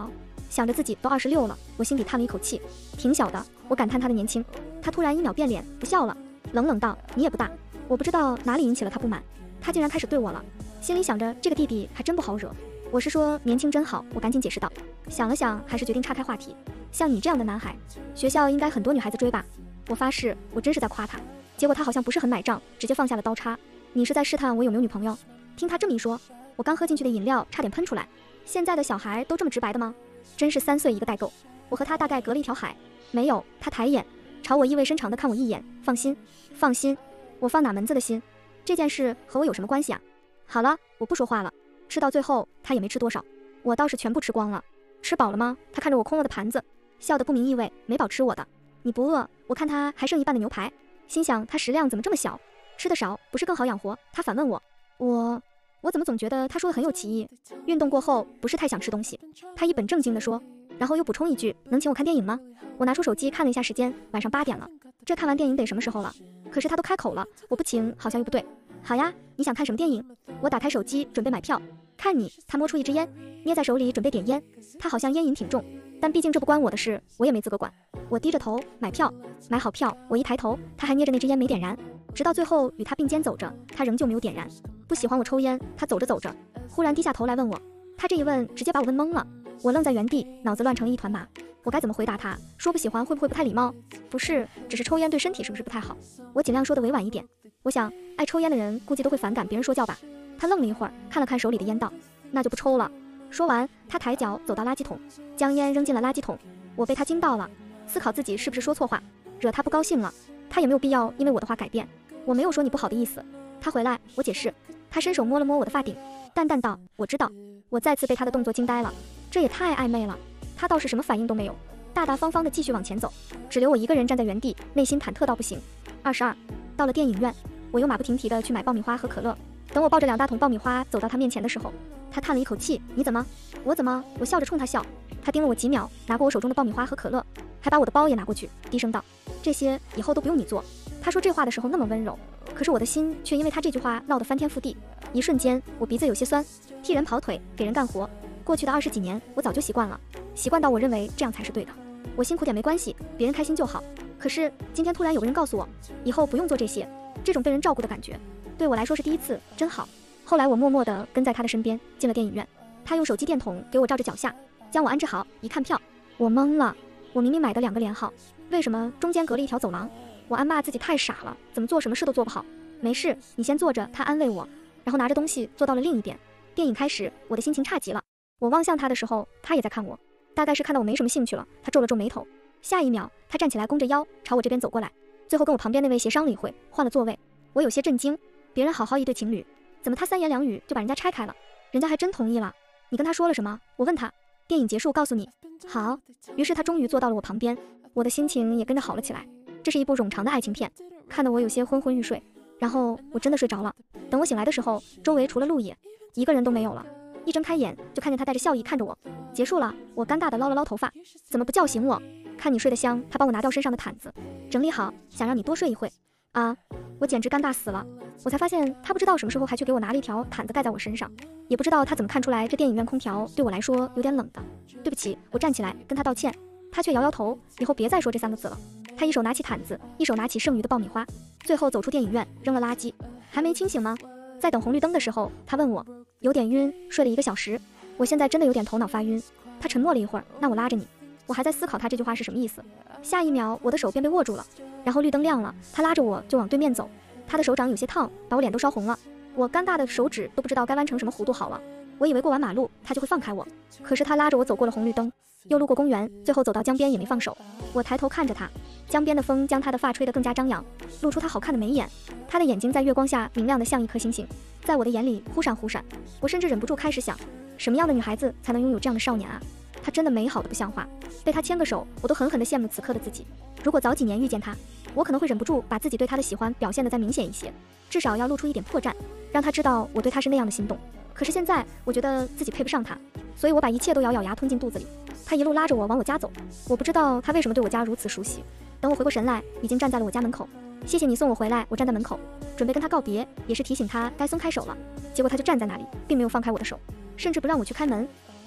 想着自己都26了，我心底叹了一口气，挺小的，我感叹他的年轻。他突然1秒变脸，不笑了，冷冷道：“你也不大。”我不知道哪里引起了他不满，他竟然开始对我了。心里想着这个弟弟还真不好惹。我是说年轻真好，我赶紧解释道。想了想，还是决定岔开话题。像你这样的男孩，学校应该很多女孩子追吧？我发誓，我真是在夸他。结果他好像不是很买账，直接放下了刀叉。你是在试探我有没有女朋友？听他这么一说，我刚喝进去的饮料差点喷出来。现在的小孩都这么直白的吗？真是3岁一个代沟。我和他大概隔了一条海。没有，他抬眼朝我意味深长地看我一眼。放心，放心，我放哪门子的心？这件事和我有什么关系啊？好了，我不说话了。吃到最后，他也没吃多少，我倒是全部吃光了。吃饱了吗？他看着我空了的盘子，笑得不明意味，没饱吃我的。你不饿？我看他还剩一半的牛排，心想他食量怎么这么小？吃得少不是更好养活？他反问我，我怎么总觉得他说的很有歧义？运动过后不是太想吃东西。他一本正经地说，然后又补充一句，能请我看电影吗？我拿出手机看了一下时间，晚上8点了。这看完电影得什么时候了？可是他都开口了，我不请好像又不对。好呀，你想看什么电影？我打开手机准备买票。看你，他摸出一支烟，捏在手里准备点烟。他好像烟瘾挺重，但毕竟这不关我的事，我也没资格管。我低着头买票，买好票，我一抬头，他还捏着那支烟没点燃。直到最后与他并肩走着，他仍旧没有点燃。不喜欢我抽烟，他走着走着，忽然低下头来问我。他这一问直接把我问懵了，我愣在原地，脑子乱成了一团麻。我该怎么回答他？说不喜欢会不会不太礼貌？不是，只是抽烟对身体是不是不太好？我尽量说的委婉一点。我想，爱抽烟的人估计都会反感别人说教吧。他愣了一会儿，看了看手里的烟道，那就不抽了。说完，他抬脚走到垃圾桶，将烟扔进了垃圾桶。我被他惊到了，思考自己是不是说错话，惹他不高兴了。他也没有必要因为我的话改变。我没有说你不好的意思。他回来，我解释。他伸手摸了摸我的发顶，淡淡道：“我知道。”我再次被他的动作惊呆了，这也太暧昧了。他倒是什么反应都没有，大大方方地继续往前走，只留我一个人站在原地，内心忐忑到不行。22，到了电影院，我又马不停蹄地去买爆米花和可乐。等我抱着2大桶爆米花走到他面前的时候，他叹了一口气：“你怎么？我怎么？”我笑着冲他笑。他盯了我几秒，拿过我手中的爆米花和可乐，还把我的包也拿过去，低声道：“这些以后都不用你做。”他说这话的时候那么温柔，可是我的心却因为他这句话闹得翻天覆地。一瞬间，我鼻子有些酸，替人跑腿，给人干活。过去的20几年，我早就习惯了，习惯到我认为这样才是对的。我辛苦点没关系，别人开心就好。可是今天突然有个人告诉我，以后不用做这些，这种被人照顾的感觉，对我来说是第一次，真好。后来我默默地跟在他的身边，进了电影院。他用手机电筒给我照着脚下，将我安置好，一看票，我懵了。我明明买的2个连号，为什么中间隔了一条走廊？我暗骂自己太傻了，怎么做什么事都做不好。没事，你先坐着，他安慰我，然后拿着东西坐到了另一边。电影开始，我的心情差极了。我望向他的时候，他也在看我，大概是看到我没什么兴趣了，他皱了皱眉头。下一秒，他站起来，弓着腰朝我这边走过来，最后跟我旁边那位协商了一会，换了座位。我有些震惊，别人好好一对情侣，怎么他3言2语就把人家拆开了？人家还真同意了。你跟他说了什么？我问他。电影结束告诉你。好。于是他终于坐到了我旁边，我的心情也跟着好了起来。这是一部冗长的爱情片，看得我有些昏昏欲睡，然后我真的睡着了。等我醒来的时候，周围除了陆野，一个人都没有了。一睁开眼就看见他带着笑意看着我。结束了，我尴尬地捞了捞头发。怎么不叫醒我？看你睡得香，他帮我拿掉身上的毯子，整理好，想让你多睡一会。啊，我简直尴尬死了。我才发现他不知道什么时候还去给我拿了一条毯子盖在我身上，也不知道他怎么看出来这电影院空调对我来说有点冷的。对不起，我站起来跟他道歉，他却摇摇头，以后别再说这3个字了。他一手拿起毯子，一手拿起剩余的爆米花，最后走出电影院，扔了垃圾。还没清醒吗？在等红绿灯的时候，他问我，有点晕，睡了1个小时。我现在真的有点头脑发晕。他沉默了一会儿，那我拉着你。我还在思考他这句话是什么意思。下一秒，我的手便被握住了，然后绿灯亮了，他拉着我就往对面走。他的手掌有些烫，把我脸都烧红了。我尴尬的手指都不知道该弯成什么弧度好了。我以为过完马路他就会放开我，可是他拉着我走过了红绿灯，又路过公园，最后走到江边也没放手。我抬头看着他，江边的风将他的发吹得更加张扬，露出他好看的眉眼。他的眼睛在月光下明亮得像一颗星星，在我的眼里忽闪忽闪。我甚至忍不住开始想，什么样的女孩子才能拥有这样的少年啊？他真的美好的不像话。被他牵个手，我都狠狠地羡慕此刻的自己。如果早几年遇见他，我可能会忍不住把自己对他的喜欢表现得再明显一些，至少要露出一点破绽，让他知道我对他是那样的心动。可是现在我觉得自己配不上他，所以我把一切都咬咬牙吞进肚子里。他一路拉着我往我家走，我不知道他为什么对我家如此熟悉。等我回过神来，已经站在了我家门口。谢谢你送我回来。我站在门口准备跟他告别，也是提醒他该松开手了，结果他就站在那里，并没有放开我的手，甚至不让我去开门。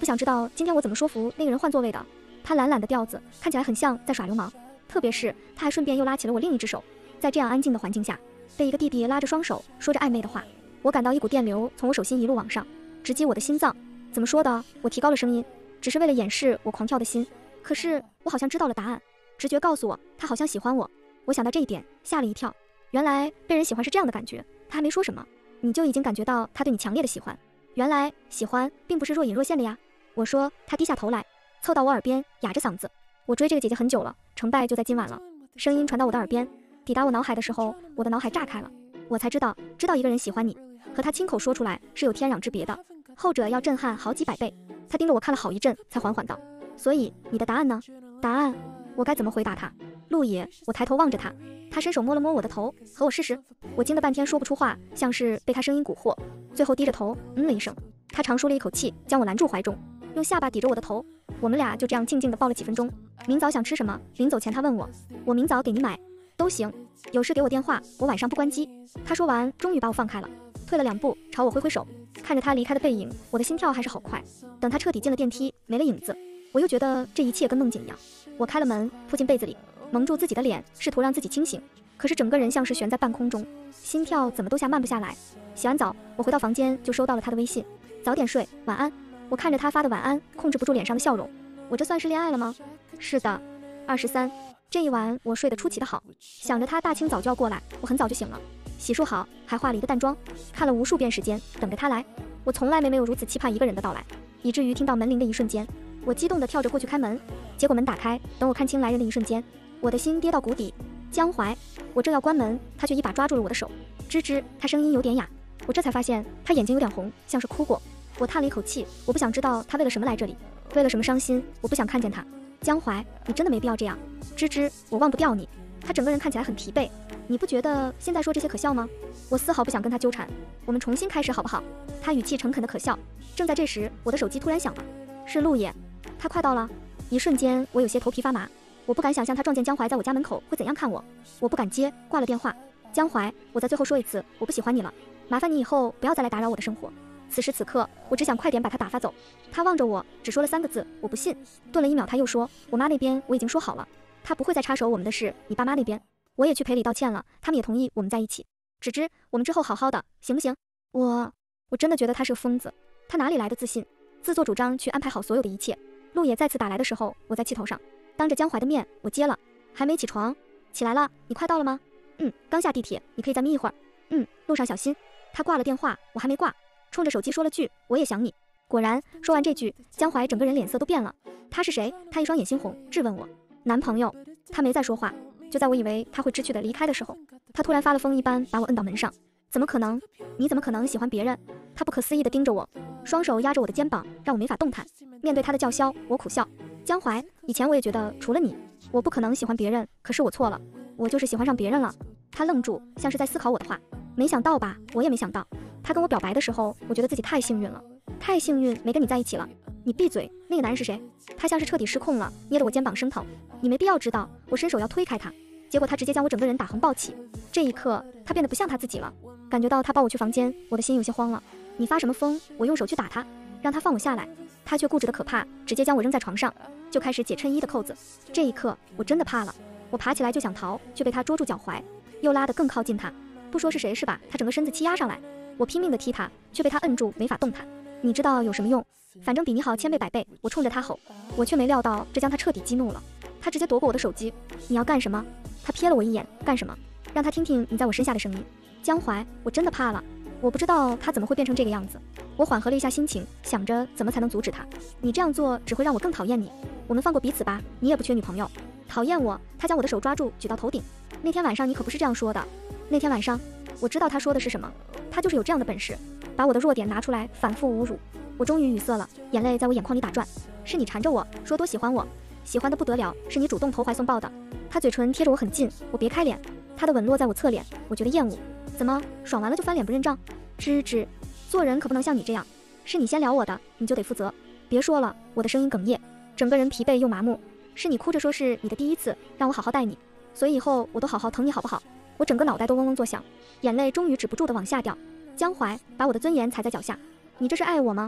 不想知道今天我怎么说服那个人换座位的。他懒懒的调子看起来很像在耍流氓，特别是他还顺便又拉起了我另一只手。在这样安静的环境下，被一个弟弟拉着双手说着暧昧的话，我感到一股电流从我手心一路往上，直击我的心脏。怎么说的？我提高了声音，只是为了掩饰我狂跳的心。可是我好像知道了答案，直觉告诉我他好像喜欢我。我想到这一点，吓了一跳。原来被人喜欢是这样的感觉。他还没说什么，你就已经感觉到他对你强烈的喜欢。原来喜欢并不是若隐若现的呀。我说。他低下头来，凑到我耳边，哑着嗓子：我追这个姐姐很久了，成败就在今晚了。声音传到我的耳边，抵达我脑海的时候，我的脑海炸开了。我才知道一个人喜欢你，和他亲口说出来是有天壤之别的，后者要震撼好几百倍。他盯着我看了好一阵，才缓缓道：所以你的答案呢？答案？我该怎么回答他？陆野，我抬头望着他，他伸手摸了摸我的头，和我试试。我惊得半天说不出话，像是被他声音蛊惑，最后低着头了一声。他长舒了一口气，将我拦住怀中，用下巴抵着我的头。我们俩就这样静静地抱了几分钟。明早想吃什么？临走前他问我。我明早给你买。都行。有事给我电话，我晚上不关机。他说完，终于把我放开了，退了2步，朝我挥挥手。看着他离开的背影，我的心跳还是好快。等他彻底进了电梯，没了影子，我又觉得这一切跟梦境一样。我开了门，扑进被子里，蒙住自己的脸，试图让自己清醒，可是整个人像是悬在半空中，心跳怎么都慢不下来。洗完澡，我回到房间就收到了他的微信：早点睡，晚安。我看着他发的晚安，控制不住脸上的笑容。我这算是恋爱了吗？是的。23。这一晚我睡得出奇的好，想着他大清早就要过来，我很早就醒了，洗漱好，还化了一个淡妆，看了无数遍时间，等着他来。我从来没有如此期盼一个人的到来，以至于听到门铃的一瞬间，我激动地跳着过去开门。结果门打开，等我看清来人的一瞬间，我的心跌到谷底。江淮。我正要关门，他却一把抓住了我的手。吱吱，他声音有点哑。我这才发现他眼睛有点红，像是哭过。我叹了一口气，我不想知道他为了什么来这里，为了什么伤心，我不想看见他。江淮，你真的没必要这样。吱吱，我忘不掉你。他整个人看起来很疲惫，你不觉得现在说这些可笑吗？我丝毫不想跟他纠缠，我们重新开始好不好？他语气诚恳的可笑。正在这时，我的手机突然响了，是陆野。他快到了。一瞬间我有些头皮发麻，我不敢想象他撞见江淮在我家门口会怎样看我。我不敢接，挂了电话。江淮，我在最后说一次，我不喜欢你了，麻烦你以后不要再来打扰我的生活。此时此刻，我只想快点把他打发走。他望着我，只说了3个字：我不信。顿了1秒，他又说：我妈那边我已经说好了，他不会再插手我们的事。你爸妈那边，我也去赔礼道歉了，他们也同意我们在一起。只知我们之后好好的，行不行？我真的觉得他是个疯子，他哪里来的自信，自作主张去安排好所有的一切。陆野再次打来的时候，我在气头上，当着江淮的面，我接了。还没起床？起来了，你快到了吗？刚下地铁，你可以再眯一会儿。路上小心。他挂了电话，我还没挂，冲着手机说了句我也想你。果然，说完这句，江淮整个人脸色都变了。他是谁？他一双眼猩红，质问我。男朋友。他没再说话。就在我以为他会知趣的离开的时候，他突然发了疯一般把我摁到门上。怎么可能？你怎么可能喜欢别人？他不可思议地盯着我，双手压着我的肩膀，让我没法动弹。面对他的叫嚣，我苦笑。江淮，以前我也觉得除了你，我不可能喜欢别人，可是我错了，我就是喜欢上别人了。他愣住，像是在思考我的话。没想到吧？我也没想到。他跟我表白的时候，我觉得自己太幸运了，太幸运没跟你在一起了。你闭嘴！那个男人是谁？他像是彻底失控了，捏着我肩膀生疼。你没必要知道。我伸手要推开他，结果他直接将我整个人打横抱起。这一刻，他变得不像他自己了。感觉到他抱我去房间，我的心有些慌了。你发什么疯？我用手去打他，让他放我下来，他却固执的可怕，直接将我扔在床上，就开始解衬衣的扣子。这一刻，我真的怕了。我爬起来就想逃，却被他捉住脚踝，又拉得更靠近他。不说是谁是吧？他整个身子欺压上来，我拼命的踢他，却被他摁住，没法动弹。你知道有什么用？反正比你好千倍百倍。我冲着他吼，我却没料到这将他彻底激怒了。他直接夺过我的手机。你要干什么？他瞥了我一眼。干什么？让他听听你在我身下的声音。江淮，我真的怕了。我不知道他怎么会变成这个样子。我缓和了一下心情，想着怎么才能阻止他。你这样做只会让我更讨厌你。我们放过彼此吧，你也不缺女朋友。讨厌我？他将我的手抓住，举到头顶。那天晚上你可不是这样说的。那天晚上，我知道他说的是什么。他就是有这样的本事，把我的弱点拿出来反复侮辱。我终于语塞了，眼泪在我眼眶里打转。是你缠着我说多喜欢我，喜欢的不得了，是你主动投怀送抱的。他嘴唇贴着我很近，我别开脸。他的吻落在我侧脸，我觉得厌恶。怎么爽完了就翻脸不认账？吱吱，做人可不能像你这样。是你先撩我的，你就得负责。别说了，我的声音哽咽，整个人疲惫又麻木。是你哭着说是你的第一次，让我好好待你，所以以后我都好好疼你好不好？我整个脑袋都嗡嗡作响，眼泪终于止不住的往下掉。江淮把我的尊严踩在脚下。你这是爱我吗？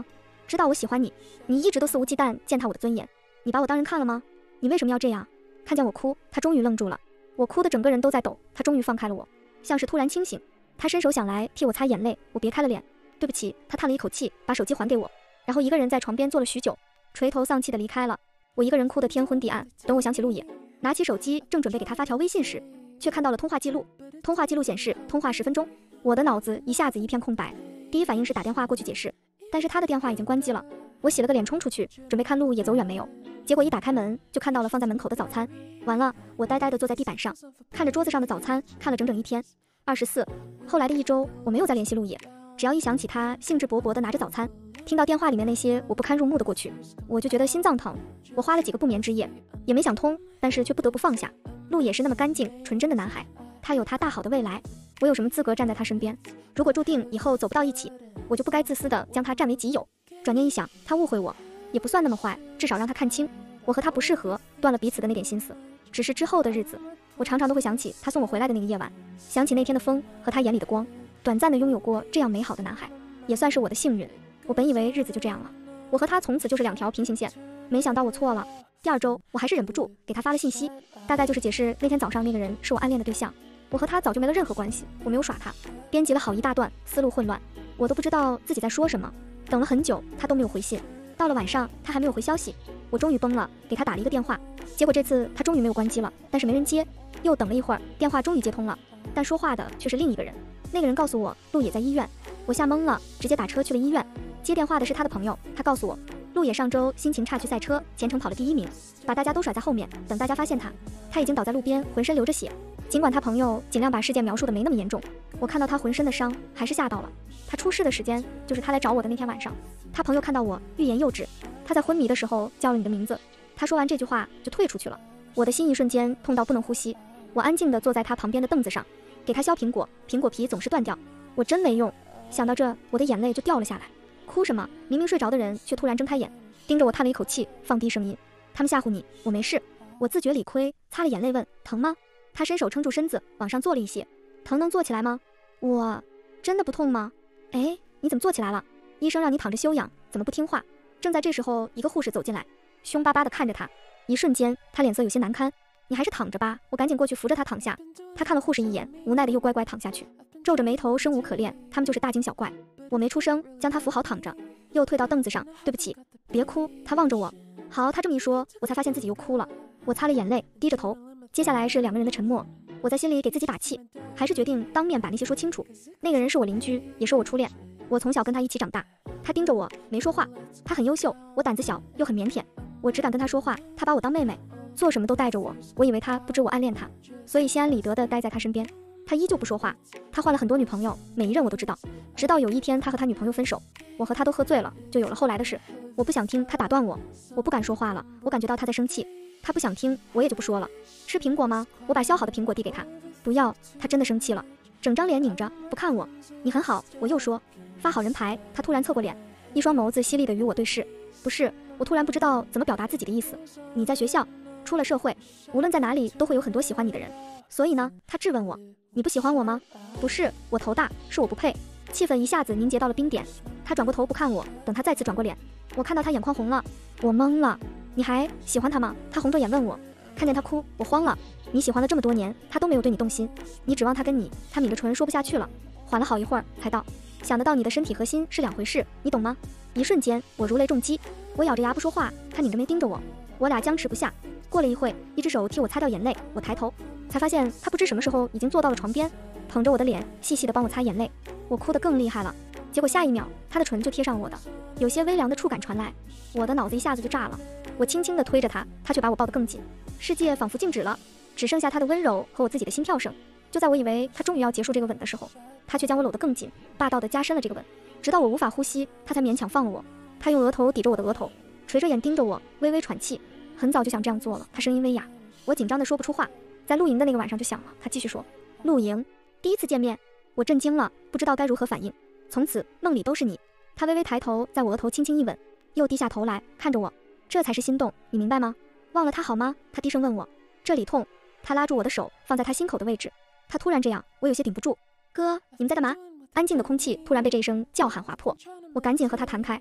知道我喜欢你，你一直都肆无忌惮践踏我的尊严，你把我当人看了吗？你为什么要这样？看见我哭，他终于愣住了，我哭的整个人都在抖，他终于放开了我，像是突然清醒。他伸手想来替我擦眼泪，我别开了脸，对不起。他叹了一口气，把手机还给我，然后一个人在床边坐了许久，垂头丧气的离开了。我一个人哭得天昏地暗。等我想起陆野，拿起手机正准备给他发条微信时，却看到了通话记录。通话记录显示通话10分钟，我的脑子一下子一片空白。第一反应是打电话过去解释，但是他的电话已经关机了。我洗了个脸冲出去，准备看陆野走远没有，结果一打开门就看到了放在门口的早餐。完了，我呆呆地坐在地板上，看着桌子上的早餐，看了整整一天。24，后来的1周，我没有再联系陆野。只要一想起他兴致勃勃地拿着早餐，听到电话里面那些我不堪入目的过去，我就觉得心脏疼。我花了几个不眠之夜，也没想通，但是却不得不放下。陆野是那么干净纯真的男孩，他有他大好的未来，我有什么资格站在他身边？如果注定以后走不到一起，我就不该自私地将他占为己有。转念一想，他误会我也不算那么坏，至少让他看清我和他不适合，断了彼此的那点心思。只是之后的日子，我常常都会想起他送我回来的那个夜晚，想起那天的风和他眼里的光，短暂的拥有过这样美好的男孩，也算是我的幸运。我本以为日子就这样了，我和他从此就是2条平行线，没想到我错了。第2周，我还是忍不住给他发了信息，大概就是解释那天早上那个人是我暗恋的对象，我和他早就没了任何关系，我没有耍他。编辑了好一大段，思路混乱，我都不知道自己在说什么。等了很久，他都没有回信。到了晚上，他还没有回消息，我终于崩了，给他打了一个电话。结果这次他终于没有关机了，但是没人接。又等了一会儿，电话终于接通了，但说话的却是另一个人。那个人告诉我陆野在医院，我吓懵了，直接打车去了医院。接电话的是他的朋友，他告诉我陆野上周心情差去赛车，全程跑了第1名，把大家都甩在后面。等大家发现他已经倒在路边，浑身流着血。尽管他朋友尽量把事件描述的没那么严重，我看到他浑身的伤还是吓到了。他出事的时间就是他来找我的那天晚上。他朋友看到我欲言又止，他在昏迷的时候叫了你的名字。他说完这句话就退出去了。我的心一瞬间痛到不能呼吸。我安静地坐在他旁边的凳子上，给他削苹果，苹果皮总是断掉，我真没用。想到这，我的眼泪就掉了下来。哭什么？明明睡着的人却突然睁开眼，盯着我叹了一口气，放低声音：他们吓唬你，我没事。我自觉理亏，擦了眼泪问：疼吗？他伸手撑住身子，往上坐了一些。疼能坐起来吗？我真的不痛吗？哎，你怎么坐起来了？医生让你躺着休养，怎么不听话？正在这时候，一个护士走进来，凶巴巴地看着他。一瞬间，他脸色有些难堪。你还是躺着吧。我赶紧过去扶着他躺下。他看了护士一眼，无奈的又乖乖躺下去，皱着眉头，生无可恋。他们就是大惊小怪。我没出声，将他扶好躺着，又退到凳子上。对不起，别哭。他望着我。好，他这么一说，我才发现自己又哭了。我擦了眼泪，低着头。接下来是2个人的沉默。我在心里给自己打气，还是决定当面把那些说清楚。那个人是我邻居，也是我初恋。我从小跟他一起长大。他盯着我，没说话。他很优秀，我胆子小又很腼腆，我只敢跟他说话，他把我当妹妹，做什么都带着我。我以为他不知我暗恋他，所以心安理得地待在他身边。他依旧不说话。他换了很多女朋友，每一任我都知道。直到有一天他和他女朋友分手，我和他都喝醉了，就有了后来的事。我不想听，他打断我，我不敢说话了。我感觉到他在生气，他不想听，我也就不说了。吃苹果吗？我把削好的苹果递给他。不要。他真的生气了，整张脸拧着不看我。你很好，我又说。发好人牌。他突然侧过脸，一双眸子犀利地与我对视。不是。我突然不知道怎么表达自己的意思。你在学校，出了社会，无论在哪里都会有很多喜欢你的人，所以呢？他质问我，你不喜欢我吗？不是。我头大，是我不配。气氛一下子凝结到了冰点。他转过头不看我，等他再次转过脸，我看到他眼眶红了。我懵了。你还喜欢他吗？他红着眼问我。看见他哭，我慌了。你喜欢了这么多年，他都没有对你动心，你指望他跟你？他抿着唇说不下去了，缓了好一会儿才道，想得到你的身体和心是2回事，你懂吗？一瞬间我如雷重击，我咬着牙不说话，他拧着眉盯着我，我俩僵持不下。过了一会，一只手替我擦掉眼泪，我抬头才发现他不知什么时候已经坐到了床边，捧着我的脸，细细的帮我擦眼泪。我哭得更厉害了，结果下一秒他的唇就贴上我的，有些微凉的触感传来，我的脑子一下子就炸了。我轻轻地推着他，他却把我抱得更紧，世界仿佛静止了，只剩下他的温柔和我自己的心跳声。就在我以为他终于要结束这个吻的时候，他却将我搂得更紧，霸道地加深了这个吻，直到我无法呼吸，他才勉强放了我。他用额头抵着我的额头，垂着眼盯着我，微微喘气。很早就想这样做了，他声音微哑。我紧张地说不出话。在露营的那个晚上就想了。他继续说，露营，第一次见面，我震惊了，不知道该如何反应。从此梦里都是你。他微微抬头，在我额头轻轻一吻，又低下头来看着我，这才是心动，你明白吗？忘了他好吗？他低声问我。这里痛。他拉住我的手，放在他心口的位置。他突然这样，我有些顶不住。哥，你们在干嘛？安静的空气突然被这一声叫喊划破。我赶紧和他弹开。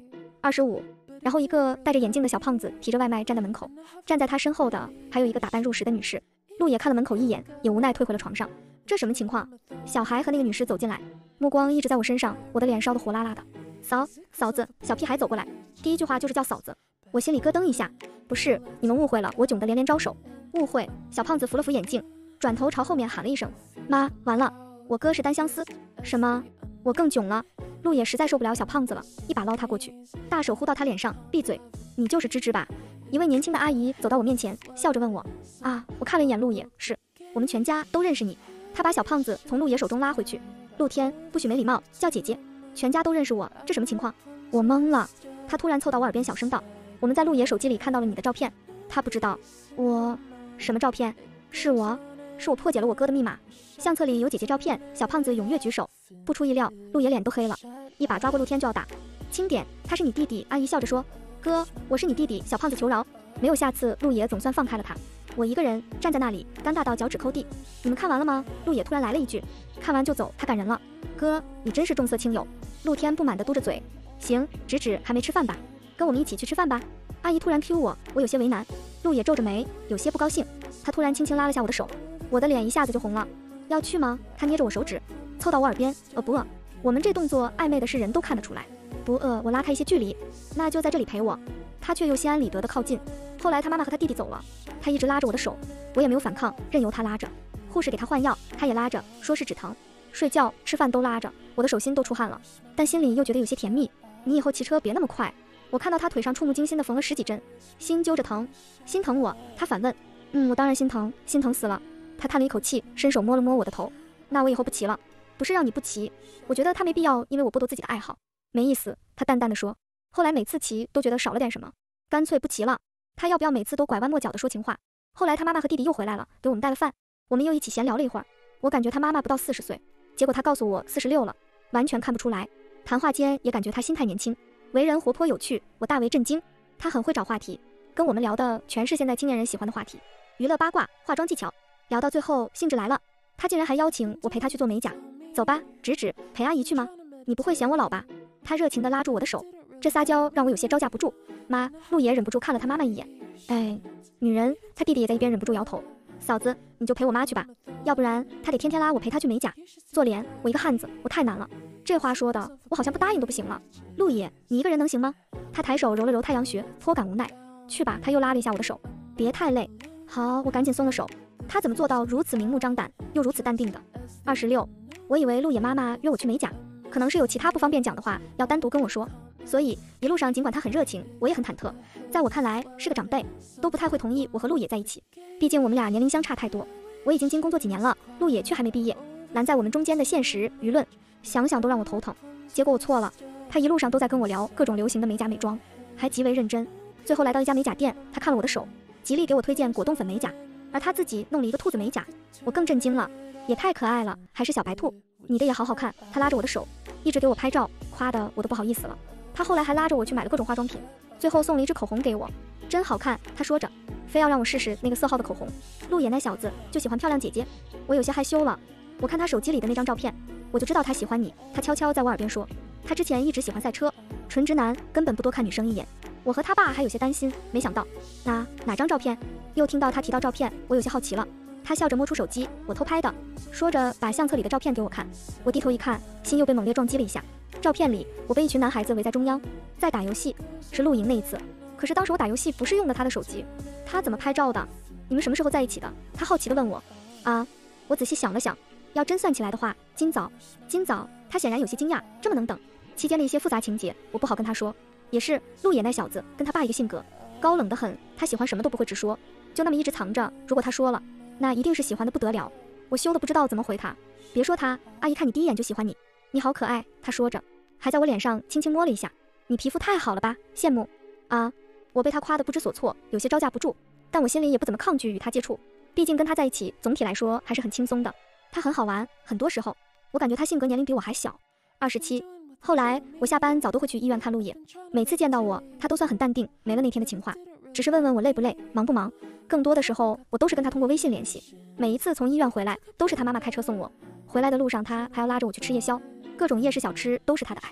25。然后一个戴着眼镜的小胖子提着外卖站在门口，站在他身后的还有一个打扮入时的女士。陆野看了门口一眼，也无奈退回了床上。这什么情况？小孩和那个女士走进来，目光一直在我身上，我的脸烧得火辣辣的。嫂子，小屁孩走过来，第一句话就是叫嫂子，我心里咯噔一下。不是，你们误会了，我囧得连连招手。误会？小胖子扶了扶眼镜，转头朝后面喊了一声：妈，完了，我哥是单相思。什么？我更囧了。陆野实在受不了小胖子了，一把捞他过去，大手呼到他脸上，闭嘴，你就是芝芝吧？一位年轻的阿姨走到我面前，笑着问我。啊，我看了一眼陆野，是我们全家都认识你。他把小胖子从陆野手中拉回去。陆天，不许没礼貌，叫姐姐，全家都认识我，这什么情况？我懵了。他突然凑到我耳边小声道，我们在陆野手机里看到了你的照片。他不知道。我什么照片？是我破解了我哥的密码，相册里有姐姐照片。小胖子踊跃举手。不出意料，陆野脸都黑了，一把抓过陆天就要打。轻点，他是你弟弟。阿姨笑着说。哥，我是你弟弟。小胖子求饶。没有下次，陆野总算放开了他。我一个人站在那里，尴尬到脚趾抠地。你们看完了吗？陆野突然来了一句。看完就走，太感人了。哥，你真是重色轻友。陆天不满地嘟着嘴。行，直还没吃饭吧？跟我们一起去吃饭吧。阿姨突然 Q 我，我有些为难。陆野皱着眉，有些不高兴。他突然轻轻拉了下我的手，我的脸一下子就红了。要去吗？他捏着我手指，凑到我耳边。不饿。我们这动作暧昧的是人都看得出来。不饿，我拉开一些距离。那就在这里陪我。他却又心安理得地靠近。后来他妈妈和他弟弟走了，他一直拉着我的手，我也没有反抗，任由他拉着。护士给他换药，他也拉着，说是止疼。睡觉、吃饭都拉着，我的手心都出汗了，但心里又觉得有些甜蜜。你以后骑车别那么快。我看到他腿上触目惊心地缝了10几针，心揪着疼。心疼我？他反问。我当然心疼，心疼死了。他叹了一口气，伸手摸了摸我的头。那我以后不骑了。不是让你不骑，我觉得他没必要因为我剥夺自己的爱好。没意思，他淡淡地说。后来每次骑都觉得少了点什么，干脆不骑了。他要不要每次都拐弯抹角地说情话？后来他妈妈和弟弟又回来了，给我们带了饭，我们又一起闲聊了一会儿。我感觉他妈妈不到40岁，结果他告诉我46了，完全看不出来。谈话间也感觉他心态年轻，为人活泼有趣，我大为震惊。他很会找话题，跟我们聊的全是现在青年人喜欢的话题，娱乐八卦、化妆技巧。聊到最后兴致来了，他竟然还邀请我陪他去做美甲。走吧，直陪阿姨去吗？你不会嫌我老吧？他热情地拉住我的手，这撒娇让我有些招架不住。妈，陆野忍不住看了他妈妈一眼。哎，女人。他弟弟也在一边忍不住摇头。嫂子，你就陪我妈去吧，要不然他得天天拉我陪他去美甲做脸。我一个汉子，我太难了。这话说的，我好像不答应都不行了。陆野，你一个人能行吗？他抬手揉了揉太阳穴，颇感无奈。去吧。他又拉了一下我的手，别太累。好，我赶紧松了手。他怎么做到如此明目张胆又如此淡定的？26。我以为陆野妈妈约我去美甲，可能是有其他不方便讲的话要单独跟我说，所以一路上尽管他很热情，我也很忐忑。在我看来是个长辈，都不太会同意我和陆野在一起，毕竟我们俩年龄相差太多。我已经经工作几年了，陆野却还没毕业，拦在我们中间的现实舆论，想想都让我头疼。结果我错了，他一路上都在跟我聊各种流行的美甲美妆，还极为认真。最后来到一家美甲店，他看了我的手，极力给我推荐果冻粉美甲，而他自己弄了一个兔子美甲。我更震惊了，也太可爱了，还是小白兔。你的也好好看。他拉着我的手，一直给我拍照，夸的我都不好意思了。他后来还拉着我去买了各种化妆品，最后送了一支口红给我，真好看。他说着，非要让我试试那个色号的口红。陆野那小子就喜欢漂亮姐姐，我有些害羞了。我看他手机里的那张照片，我就知道他喜欢你。他悄悄在我耳边说，他之前一直喜欢赛车，纯直男，根本不多看女生一眼。我和他爸还有些担心，没想到哪张照片？又听到他提到照片，我有些好奇了。他笑着摸出手机，我偷拍的，说着把相册里的照片给我看。我低头一看，心又被猛烈撞击了一下。照片里我被一群男孩子围在中央，在打游戏，是露营那一次。可是当时我打游戏不是用的他的手机，他怎么拍照的？你们什么时候在一起的？他好奇地问我。我仔细想了想，要真算起来的话，今早。他显然有些惊讶，这么能等？期间的一些复杂情节我不好跟他说。也是，陆野那小子跟他爸一个性格，高冷得很，他喜欢什么都不会直说，就那么一直藏着。如果他说了，那一定是喜欢的不得了。我羞得不知道怎么回他。别说他，阿姨看你第一眼就喜欢你。你好可爱，他说着，还在我脸上轻轻摸了一下。你皮肤太好了吧，羡慕。我被他夸得不知所措，有些招架不住，但我心里也不怎么抗拒与他接触，毕竟跟他在一起总体来说还是很轻松的。他很好玩，很多时候我感觉他性格年龄比我还小，27。后来我下班早都会去医院看陆野，每次见到我他都算很淡定，没了那天的情话，只是问问我累不累，忙不忙。更多的时候我都是跟他通过微信联系。每一次从医院回来都是他妈妈开车送我，回来的路上他还要拉着我去吃夜宵，各种夜市小吃都是他的爱。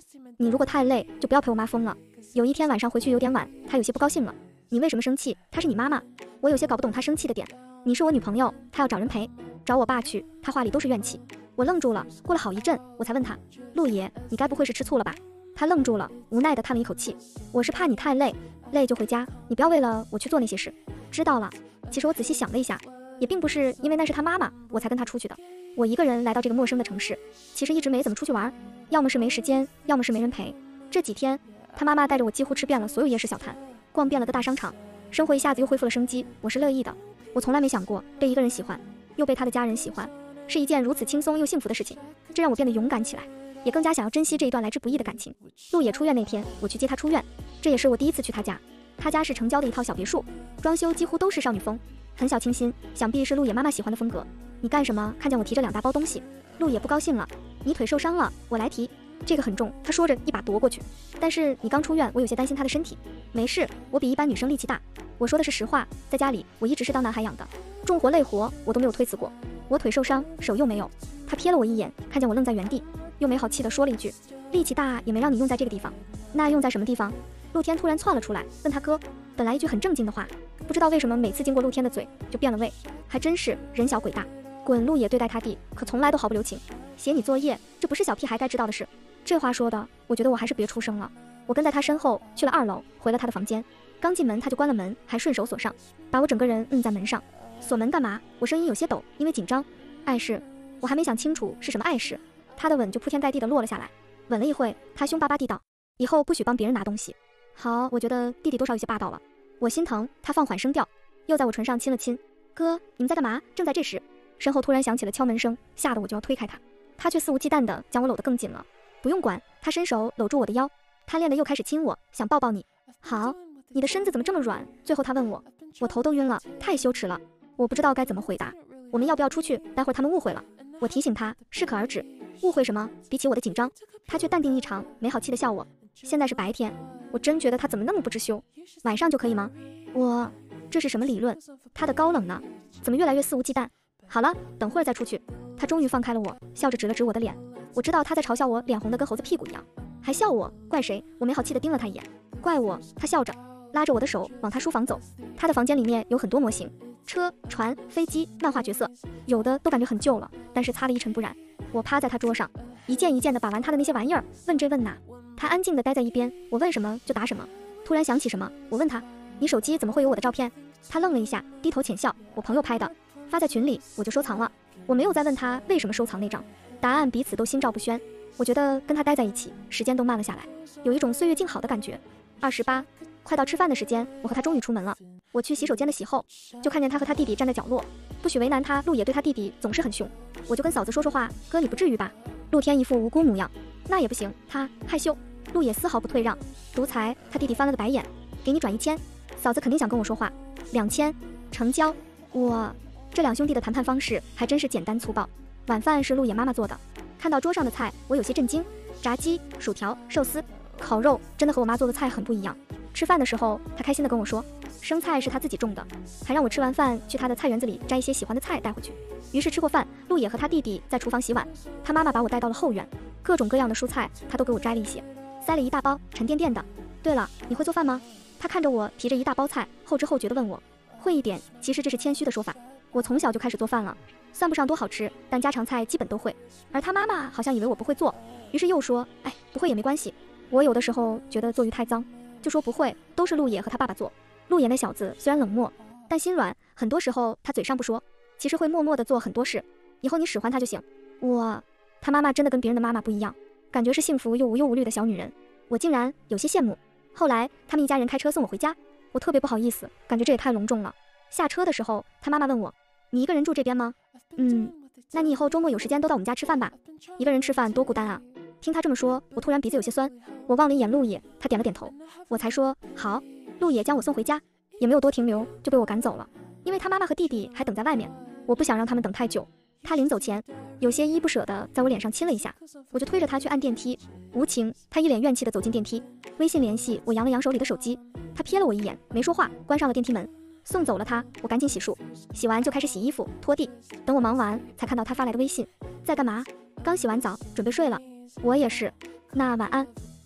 你如果太累，就不要陪我妈疯了。有一天晚上回去有点晚，她有些不高兴了。你为什么生气？她是你妈妈。我有些搞不懂她生气的点。你是我女朋友，她要找人陪，找我爸去，她话里都是怨气。我愣住了，过了好一阵，我才问她，陆爷，你该不会是吃醋了吧？她愣住了，无奈地叹了一口气。我是怕你太累，累就回家，你不要为了我去做那些事。知道了。其实我仔细想了一下，也并不是因为那是她妈妈，我才跟她出去的。我一个人来到这个陌生的城市，其实一直没怎么出去玩，要么是没时间，要么是没人陪。这几天，她妈妈带着我几乎吃遍了所有夜市小摊，逛遍了个大商场，生活一下子又恢复了生机，我是乐意的。我从来没想过被一个人喜欢，又被他的家人喜欢，是一件如此轻松又幸福的事情，这让我变得勇敢起来，也更加想要珍惜这一段来之不易的感情。陆野出院那天，我去接他出院，这也是我第一次去他家。他家是城郊的一套小别墅，装修几乎都是少女风，很小清新，想必是陆野妈妈喜欢的风格。你干什么？看见我提着2大包东西，陆野不高兴了。你腿受伤了，我来提，这个很重。他说着一把夺过去。但是你刚出院，我有些担心他的身体。没事，我比一般女生力气大。我说的是实话，在家里我一直是当男孩养的，重活累活我都没有推辞过。我腿受伤，手又没有。他瞥了我一眼，看见我愣在原地，又没好气地说了一句，力气大也没让你用在这个地方，那用在什么地方？陆天突然窜了出来，问他哥。本来一句很正经的话，不知道为什么每次经过陆天的嘴就变了味，还真是人小鬼大。滚！陆也对待他弟可从来都毫不留情，写你作业，这不是小屁孩该知道的事。这话说的，我觉得我还是别出声了。我跟在他身后去了2楼，回了他的房间。刚进门他就关了门，还顺手锁上，把我整个人摁在门上。锁门干嘛？我声音有些抖，因为紧张。碍事。我还没想清楚是什么碍事，他的吻就铺天盖地的落了下来。吻了一会，他凶巴巴地道，以后不许帮别人拿东西。好，我觉得弟弟多少有些霸道了，我心疼。他放缓声调，又在我唇上亲了亲。哥，你们在干嘛？正在这时，身后突然响起了敲门声，吓得我就要推开他，他却肆无忌惮地将我搂得更紧了。不用管，他伸手搂住我的腰，贪恋的又开始亲我，想抱抱你。好，你的身子怎么这么软？最后他问我，我头都晕了，太羞耻了，我不知道该怎么回答。我们要不要出去？待会儿他们误会了。我提醒他，适可而止。误会什么？比起我的紧张，他却淡定异常，没好气地笑我。现在是白天，我真觉得他怎么那么不知羞。晚上就可以吗？这是什么理论？他的高冷呢？怎么越来越肆无忌惮？好了，等会儿再出去。他终于放开了我，笑着指了指我的脸。我知道他在嘲笑我脸红得跟猴子屁股一样，还笑我，怪谁？我没好气地盯了他一眼。怪我。他笑着拉着我的手往他书房走。他的房间里面有很多模型，车、船、飞机、漫画角色，有的都感觉很旧了，但是擦了一尘不染。我趴在他桌上，一件一件地把玩他的那些玩意儿，问这问那。他安静地待在一边，我问什么就答什么。突然想起什么，我问他，你手机怎么会有我的照片？他愣了一下，低头浅笑，我朋友拍的，发在群里，我就收藏了。我没有再问他为什么收藏那张，答案彼此都心照不宣。我觉得跟他待在一起，时间都慢了下来，有一种岁月静好的感觉。28，快到吃饭的时间，我和他终于出门了。我去洗手间的洗后，就看见他和他弟弟站在角落。不许为难他，陆也对他弟弟总是很凶。我就跟嫂子说说话，哥你不至于吧？陆天一副无辜模样，那也不行，他害羞。陆也丝毫不退让，独裁。他弟弟翻了个白眼，给你转1000，嫂子肯定想跟我说话，2000，成交。这2兄弟的谈判方式还真是简单粗暴。晚饭是陆野妈妈做的，看到桌上的菜，我有些震惊，炸鸡、薯条、寿司、烤肉，真的和我妈做的菜很不一样。吃饭的时候，她开心地跟我说，生菜是她自己种的，还让我吃完饭去她的菜园子里摘一些喜欢的菜带回去。于是吃过饭，陆野和他弟弟在厨房洗碗，他妈妈把我带到了后院，各种各样的蔬菜她都给我摘了一些，塞了一大包，沉甸甸的。对了，你会做饭吗？他看着我提着一大包菜，后知后觉地问我。会一点，其实这是谦虚的说法。我从小就开始做饭了，算不上多好吃，但家常菜基本都会。而他妈妈好像以为我不会做，于是又说，哎，不会也没关系。我有的时候觉得做鱼太脏，就说不会，都是陆野和他爸爸做。陆野那小子虽然冷漠，但心软，很多时候他嘴上不说，其实会默默地做很多事。以后你使唤他就行。他妈妈真的跟别人的妈妈不一样，感觉是幸福又无忧无虑的小女人，我竟然有些羡慕。后来他们一家人开车送我回家，我特别不好意思，感觉这也太隆重了。下车的时候，他妈妈问我，你一个人住这边吗？那你以后周末有时间都到我们家吃饭吧，一个人吃饭多孤单啊。听他这么说，我突然鼻子有些酸，我望了一眼陆野，他点了点头，我才说好。陆野将我送回家，也没有多停留就被我赶走了，因为他妈妈和弟弟还等在外面，我不想让他们等太久。他临走前有些依依不舍地在我脸上亲了一下，我就推着他去按电梯。无情，他一脸怨气地走进电梯，微信联系我，扬了扬手里的手机。他瞥了我一眼，没说话，关上了电梯门。送走了他，我赶紧洗漱，洗完就开始洗衣服拖地。等我忙完才看到他发来的微信，在干嘛？刚洗完澡准备睡了。我也是。那晚安。他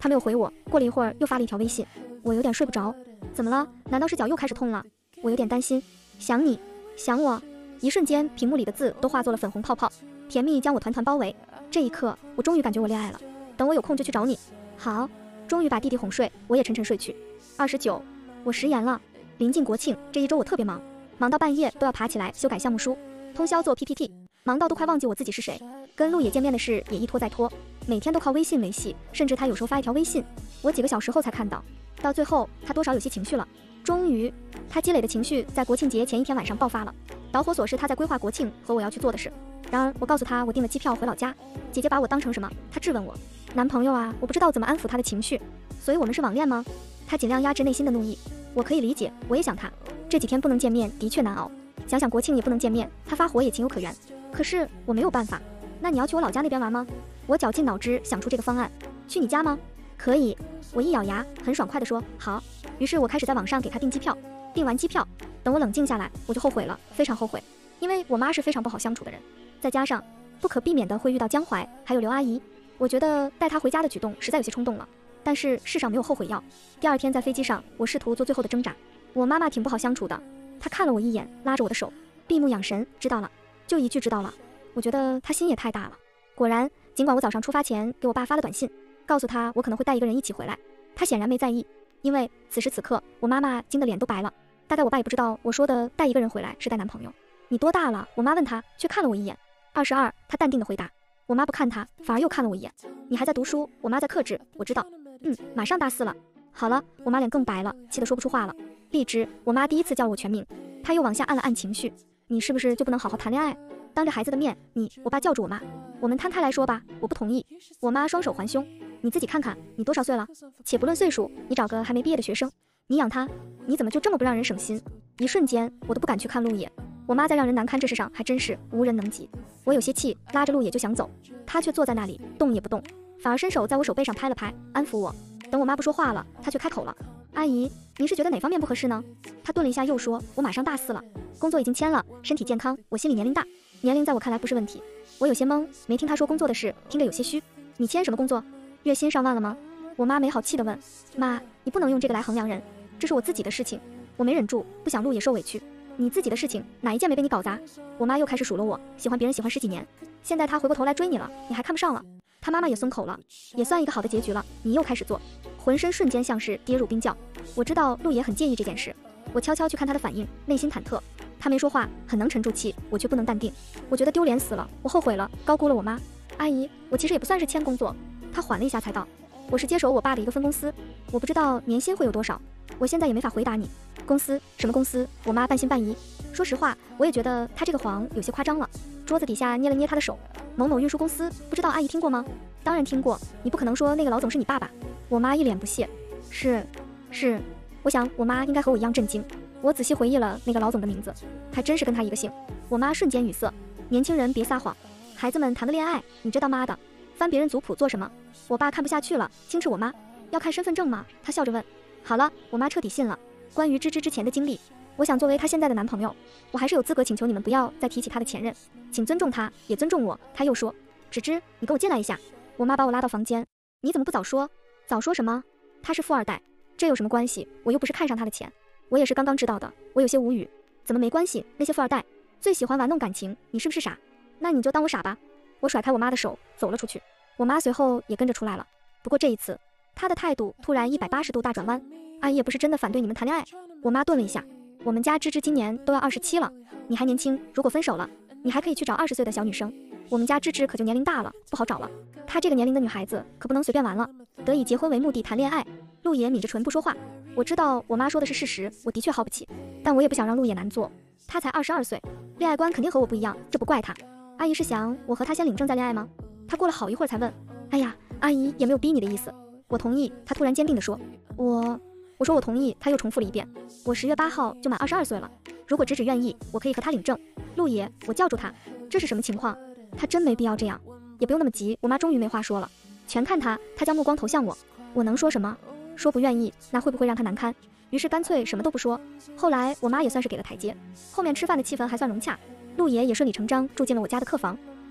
他没有回我，过了一会儿又发了一条微信，我有点睡不着。怎么了？难道是脚又开始痛了？我有点担心。想你，想我。一瞬间，屏幕里的字都化作了粉红泡泡，甜蜜将我团团包围。这一刻，我终于感觉我恋爱了。等我有空就去找你。好，终于把弟弟哄睡，我也沉沉睡去。29，我食言了。临近国庆，这一周我特别忙，忙到半夜都要爬起来修改项目书，通宵做 PPT， 忙到都快忘记我自己是谁。跟陆野见面的事也一拖再拖，每天都靠微信维系，甚至他有时候发一条微信，我几个小时后才看到。到最后，他多少有些情绪了。终于，他积累的情绪在国庆节前一天晚上爆发了。导火索是他在规划国庆和我要去做的事。然而，我告诉他我订了机票回老家。姐姐把我当成什么？他质问我。男朋友啊，我不知道怎么安抚他的情绪。所以我们是网恋吗？他尽量压制内心的怒意。我可以理解，我也想他。这几天不能见面，的确难熬。想想国庆也不能见面，他发火也情有可原。可是我没有办法。那你要去我老家那边玩吗？我绞尽脑汁想出这个方案。去你家吗？可以。我一咬牙，很爽快地说好。于是我开始在网上给他订机票。订完机票，等我冷静下来，我就后悔了，非常后悔。因为我妈是非常不好相处的人，再加上不可避免的会遇到江淮还有刘阿姨，我觉得带她回家的举动实在有些冲动了。但是世上没有后悔药。第二天在飞机上，我试图做最后的挣扎。我妈妈挺不好相处的，她看了我一眼，拉着我的手，闭目养神。知道了，就一句知道了。我觉得她心也太大了。果然，尽管我早上出发前给我爸发了短信，告诉他我可能会带一个人一起回来，他显然没在意。因为此时此刻，我妈妈惊得脸都白了。大概我爸也不知道我说的带一个人回来是带男朋友。你多大了？我妈问他，却看了我一眼。22，他淡定地回答。我妈不看他，反而又看了我一眼。你还在读书？我妈在克制。我知道。马上大4了。好了，我妈脸更白了，气得说不出话了。荔枝，我妈第一次叫我全名。她又往下按了按情绪。你是不是就不能好好谈恋爱？当着孩子的面，我爸叫住我妈。我们摊开来说吧。我不同意。我妈双手环胸。你自己看看，你多少岁了？且不论岁数，你找个还没毕业的学生，你养他，你怎么就这么不让人省心？一瞬间，我都不敢去看陆野。我妈在让人难堪这事上还真是无人能及。我有些气，拉着陆野就想走，他却坐在那里动也不动，反而伸手在我手背上拍了拍，安抚我。等我妈不说话了，他却开口了：阿姨，您是觉得哪方面不合适呢？他顿了一下，又说：我马上大4了，工作已经签了，身体健康，我心里年龄大，年龄在我看来不是问题。我有些懵，没听他说工作的事，听着有些虚。你签什么工作？月薪上万了吗？我妈没好气地问。妈，你不能用这个来衡量人，这是我自己的事情。我没忍住，不想陆也受委屈。你自己的事情哪一件没被你搞砸？我妈又开始数落我，喜欢别人喜欢10几年，现在她回过头来追你了，你还看不上了。她妈妈也松口了，也算一个好的结局了。你又开始做，浑身瞬间像是跌入冰窖。我知道陆也很介意这件事，我悄悄去看他的反应，内心忐忑。他没说话，很能沉住气，我却不能淡定。我觉得丢脸死了，我后悔了，高估了我妈。阿姨，我其实也不算是签工作。他缓了一下才道，我是接手我爸的一个分公司，我不知道年薪会有多少，我现在也没法回答你。公司？什么公司？我妈半信半疑。说实话，我也觉得他这个谎有些夸张了。桌子底下捏了捏他的手，某某运输公司，不知道阿姨听过吗？当然听过，你不可能说那个老总是你爸爸。我妈一脸不屑。是，我想我妈应该和我一样震惊。我仔细回忆了那个老总的名字，还真是跟他一个姓。我妈瞬间语塞。年轻人别撒谎，孩子们谈个恋爱，你这当妈的翻别人族谱做什么？我爸看不下去了，轻斥我妈，要看身份证吗？他笑着问。好了，我妈彻底信了。关于芝芝之前的经历，我想作为她现在的男朋友，我还是有资格请求你们不要再提起她的前任，请尊重她，也尊重我。他又说，芝芝，你跟我进来一下。我妈把我拉到房间。你怎么不早说？早说什么？他是富二代，这有什么关系？我又不是看上他的钱。我也是刚刚知道的，我有些无语。怎么没关系？那些富二代最喜欢玩弄感情，你是不是傻？那你就当我傻吧。我甩开我妈的手，走了出去。我妈随后也跟着出来了，不过这一次，她的态度突然180度大转弯。阿姨也不是真的反对你们谈恋爱。我妈顿了一下，我们家芝芝今年都要27了，你还年轻，如果分手了，你还可以去找20岁的小女生。我们家芝芝可就年龄大了，不好找了。她这个年龄的女孩子可不能随便玩了，得以结婚为目的谈恋爱。陆野抿着唇不说话。我知道我妈说的是事实，我的确耗不起，但我也不想让陆野难做。他才22岁，恋爱观肯定和我不一样，这不怪他。阿姨是想我和他先领证再恋爱吗？他过了好一会儿才问。哎呀，阿姨也没有逼你的意思。我同意。他突然坚定地说。我说我同意。他又重复了一遍。我10月8号就满22岁了，如果芝芝愿意，我可以和他领证。陆野，我叫住他，这是什么情况？他真没必要这样，也不用那么急。我妈终于没话说了，全看他将目光投向我，我能说什么？说不愿意，那会不会让他难堪？于是干脆什么都不说。后来我妈也算是给了台阶，后面吃饭的气氛还算融洽。陆野也顺理成章住进了我家的客房。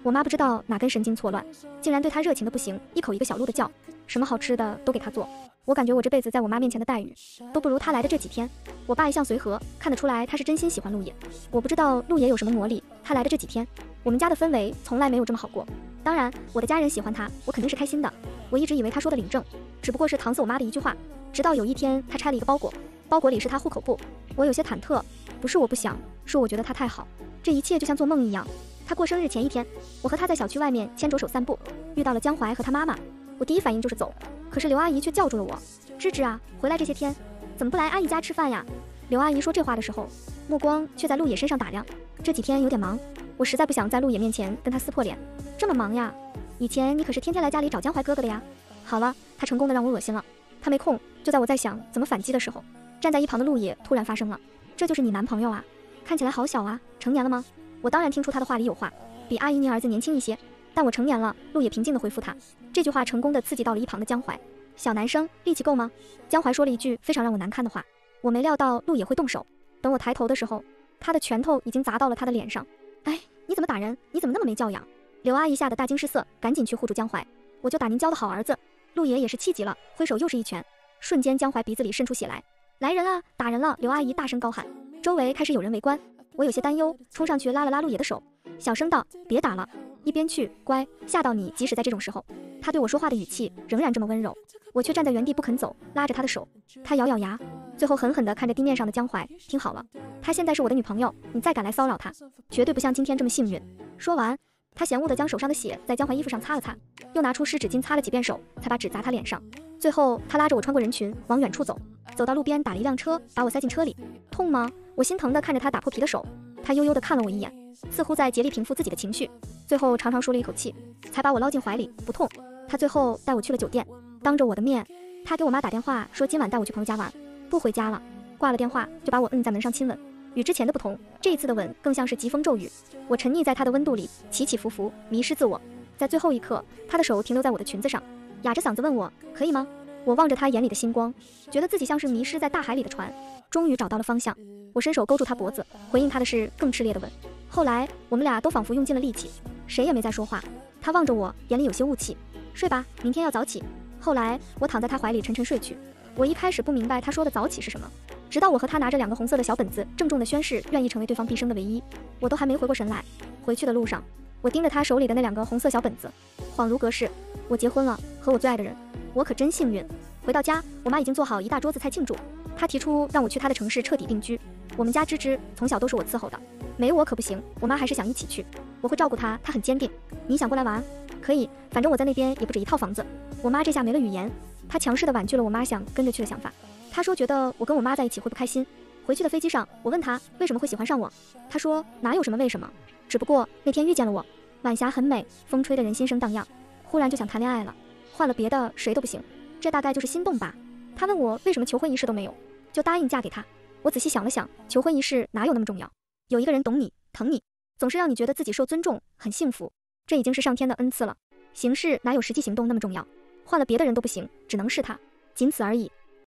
我妈不知道哪根神经错乱，竟然对他热情的不行，一口一个小鹿的叫，什么好吃的都给他做。我感觉我这辈子在我妈面前的待遇，都不如她来的这几天。我爸一向随和，看得出来他是真心喜欢陆野。我不知道陆野有什么魔力，他来的这几天，我们家的氛围从来没有这么好过。当然，我的家人喜欢他，我肯定是开心的。我一直以为他说的领证，只不过是搪塞我妈的一句话。直到有一天，他拆了一个包裹，包裹里是他户口簿。我有些忐忑，不是我不想，是我觉得他太好。这一切就像做梦一样。他过生日前一天，我和他在小区外面牵着手散步，遇到了江淮和他妈妈。我第一反应就是走，可是刘阿姨却叫住了我：“芝芝啊，回来这些天，怎么不来阿姨家吃饭呀？”刘阿姨说这话的时候，目光却在陆野身上打量。这几天有点忙，我实在不想在陆野面前跟他撕破脸。这么忙呀？以前你可是天天来家里找江淮哥哥的呀。好了，他成功的让我恶心了。他没空。就在我在想怎么反击的时候，站在一旁的陆野突然发声了：“这就是你男朋友啊？看起来好小啊，成年了吗？”我当然听出他的话里有话，比阿姨您儿子年轻一些，但我成年了。陆野平静地回复他，这句话成功地刺激到了一旁的江淮。小男生力气够吗？江淮说了一句非常让我难堪的话。我没料到陆野会动手，等我抬头的时候，他的拳头已经砸到了他的脸上。哎，你怎么打人？你怎么那么没教养？刘阿姨吓得大惊失色，赶紧去护住江淮。我就打您教的好儿子。陆野也是气急了，挥手又是一拳，瞬间江淮鼻子里渗出血来。来人啊，打人了！刘阿姨大声高喊。周围开始有人围观，我有些担忧，冲上去拉了拉陆野的手，小声道：“别打了，一边去，乖，吓到你。”即使在这种时候，他对我说话的语气仍然这么温柔，我却站在原地不肯走，拉着他的手。他咬咬牙，最后狠狠地看着地面上的江淮，听好了，她现在是我的女朋友，你再敢来骚扰她，绝对不像今天这么幸运。说完，他嫌恶地将手上的血在江淮衣服上擦了擦，又拿出湿纸巾擦了几遍手，才把纸砸他脸上。最后他拉着我穿过人群往远处走，走到路边打了一辆车，把我塞进车里。痛吗？我心疼地看着他打破皮的手。他悠悠地看了我一眼，似乎在竭力平复自己的情绪，最后长长舒了一口气，才把我捞进怀里。不痛。他最后带我去了酒店，当着我的面，他给我妈打电话说今晚带我去朋友家玩，不回家了。挂了电话就把我摁在门上亲吻。与之前的不同，这一次的吻更像是疾风骤雨，我沉溺在他的温度里，起起伏伏，迷失自我。在最后一刻，他的手停留在我的裙子上，哑着嗓子问我可以吗？我望着他眼里的星光，觉得自己像是迷失在大海里的船，终于找到了方向。我伸手勾住他脖子，回应他的是更炽烈的吻。后来我们俩都仿佛用尽了力气，谁也没再说话。他望着我，眼里有些雾气。睡吧，明天要早起。后来我躺在他怀里沉沉睡去。我一开始不明白他说的早起是什么，直到我和他拿着2个红色的小本子，郑重地宣誓愿意成为对方毕生的唯一，我都还没回过神来。回去的路上，我盯着他手里的那2个红色小本子，恍如隔世。我结婚了，和我最爱的人，我可真幸运。回到家，我妈已经做好一大桌子菜庆祝，她提出让我去她的城市彻底定居。我们家芝芝从小都是我伺候的，没我可不行，我妈还是想一起去，我会照顾她，她很坚定。你想过来玩？可以，反正我在那边也不止一套房子。我妈这下没了语言，她强势地婉拒了我妈想跟着去的想法。她说觉得我跟我妈在一起会不开心。回去的飞机上，我问她为什么会喜欢上我，她说哪有什么为什么，只不过那天遇见了我，晚霞很美，风吹得人心生荡漾，忽然就想谈恋爱了，换了别的谁都不行，这大概就是心动吧。她问我为什么求婚仪式都没有，就答应嫁给他。我仔细想了想，求婚仪式哪有那么重要？有一个人懂你，疼你，总是让你觉得自己受尊重，很幸福，这已经是上天的恩赐了。形式哪有实际行动那么重要？换了别的人都不行，只能是他，仅此而已。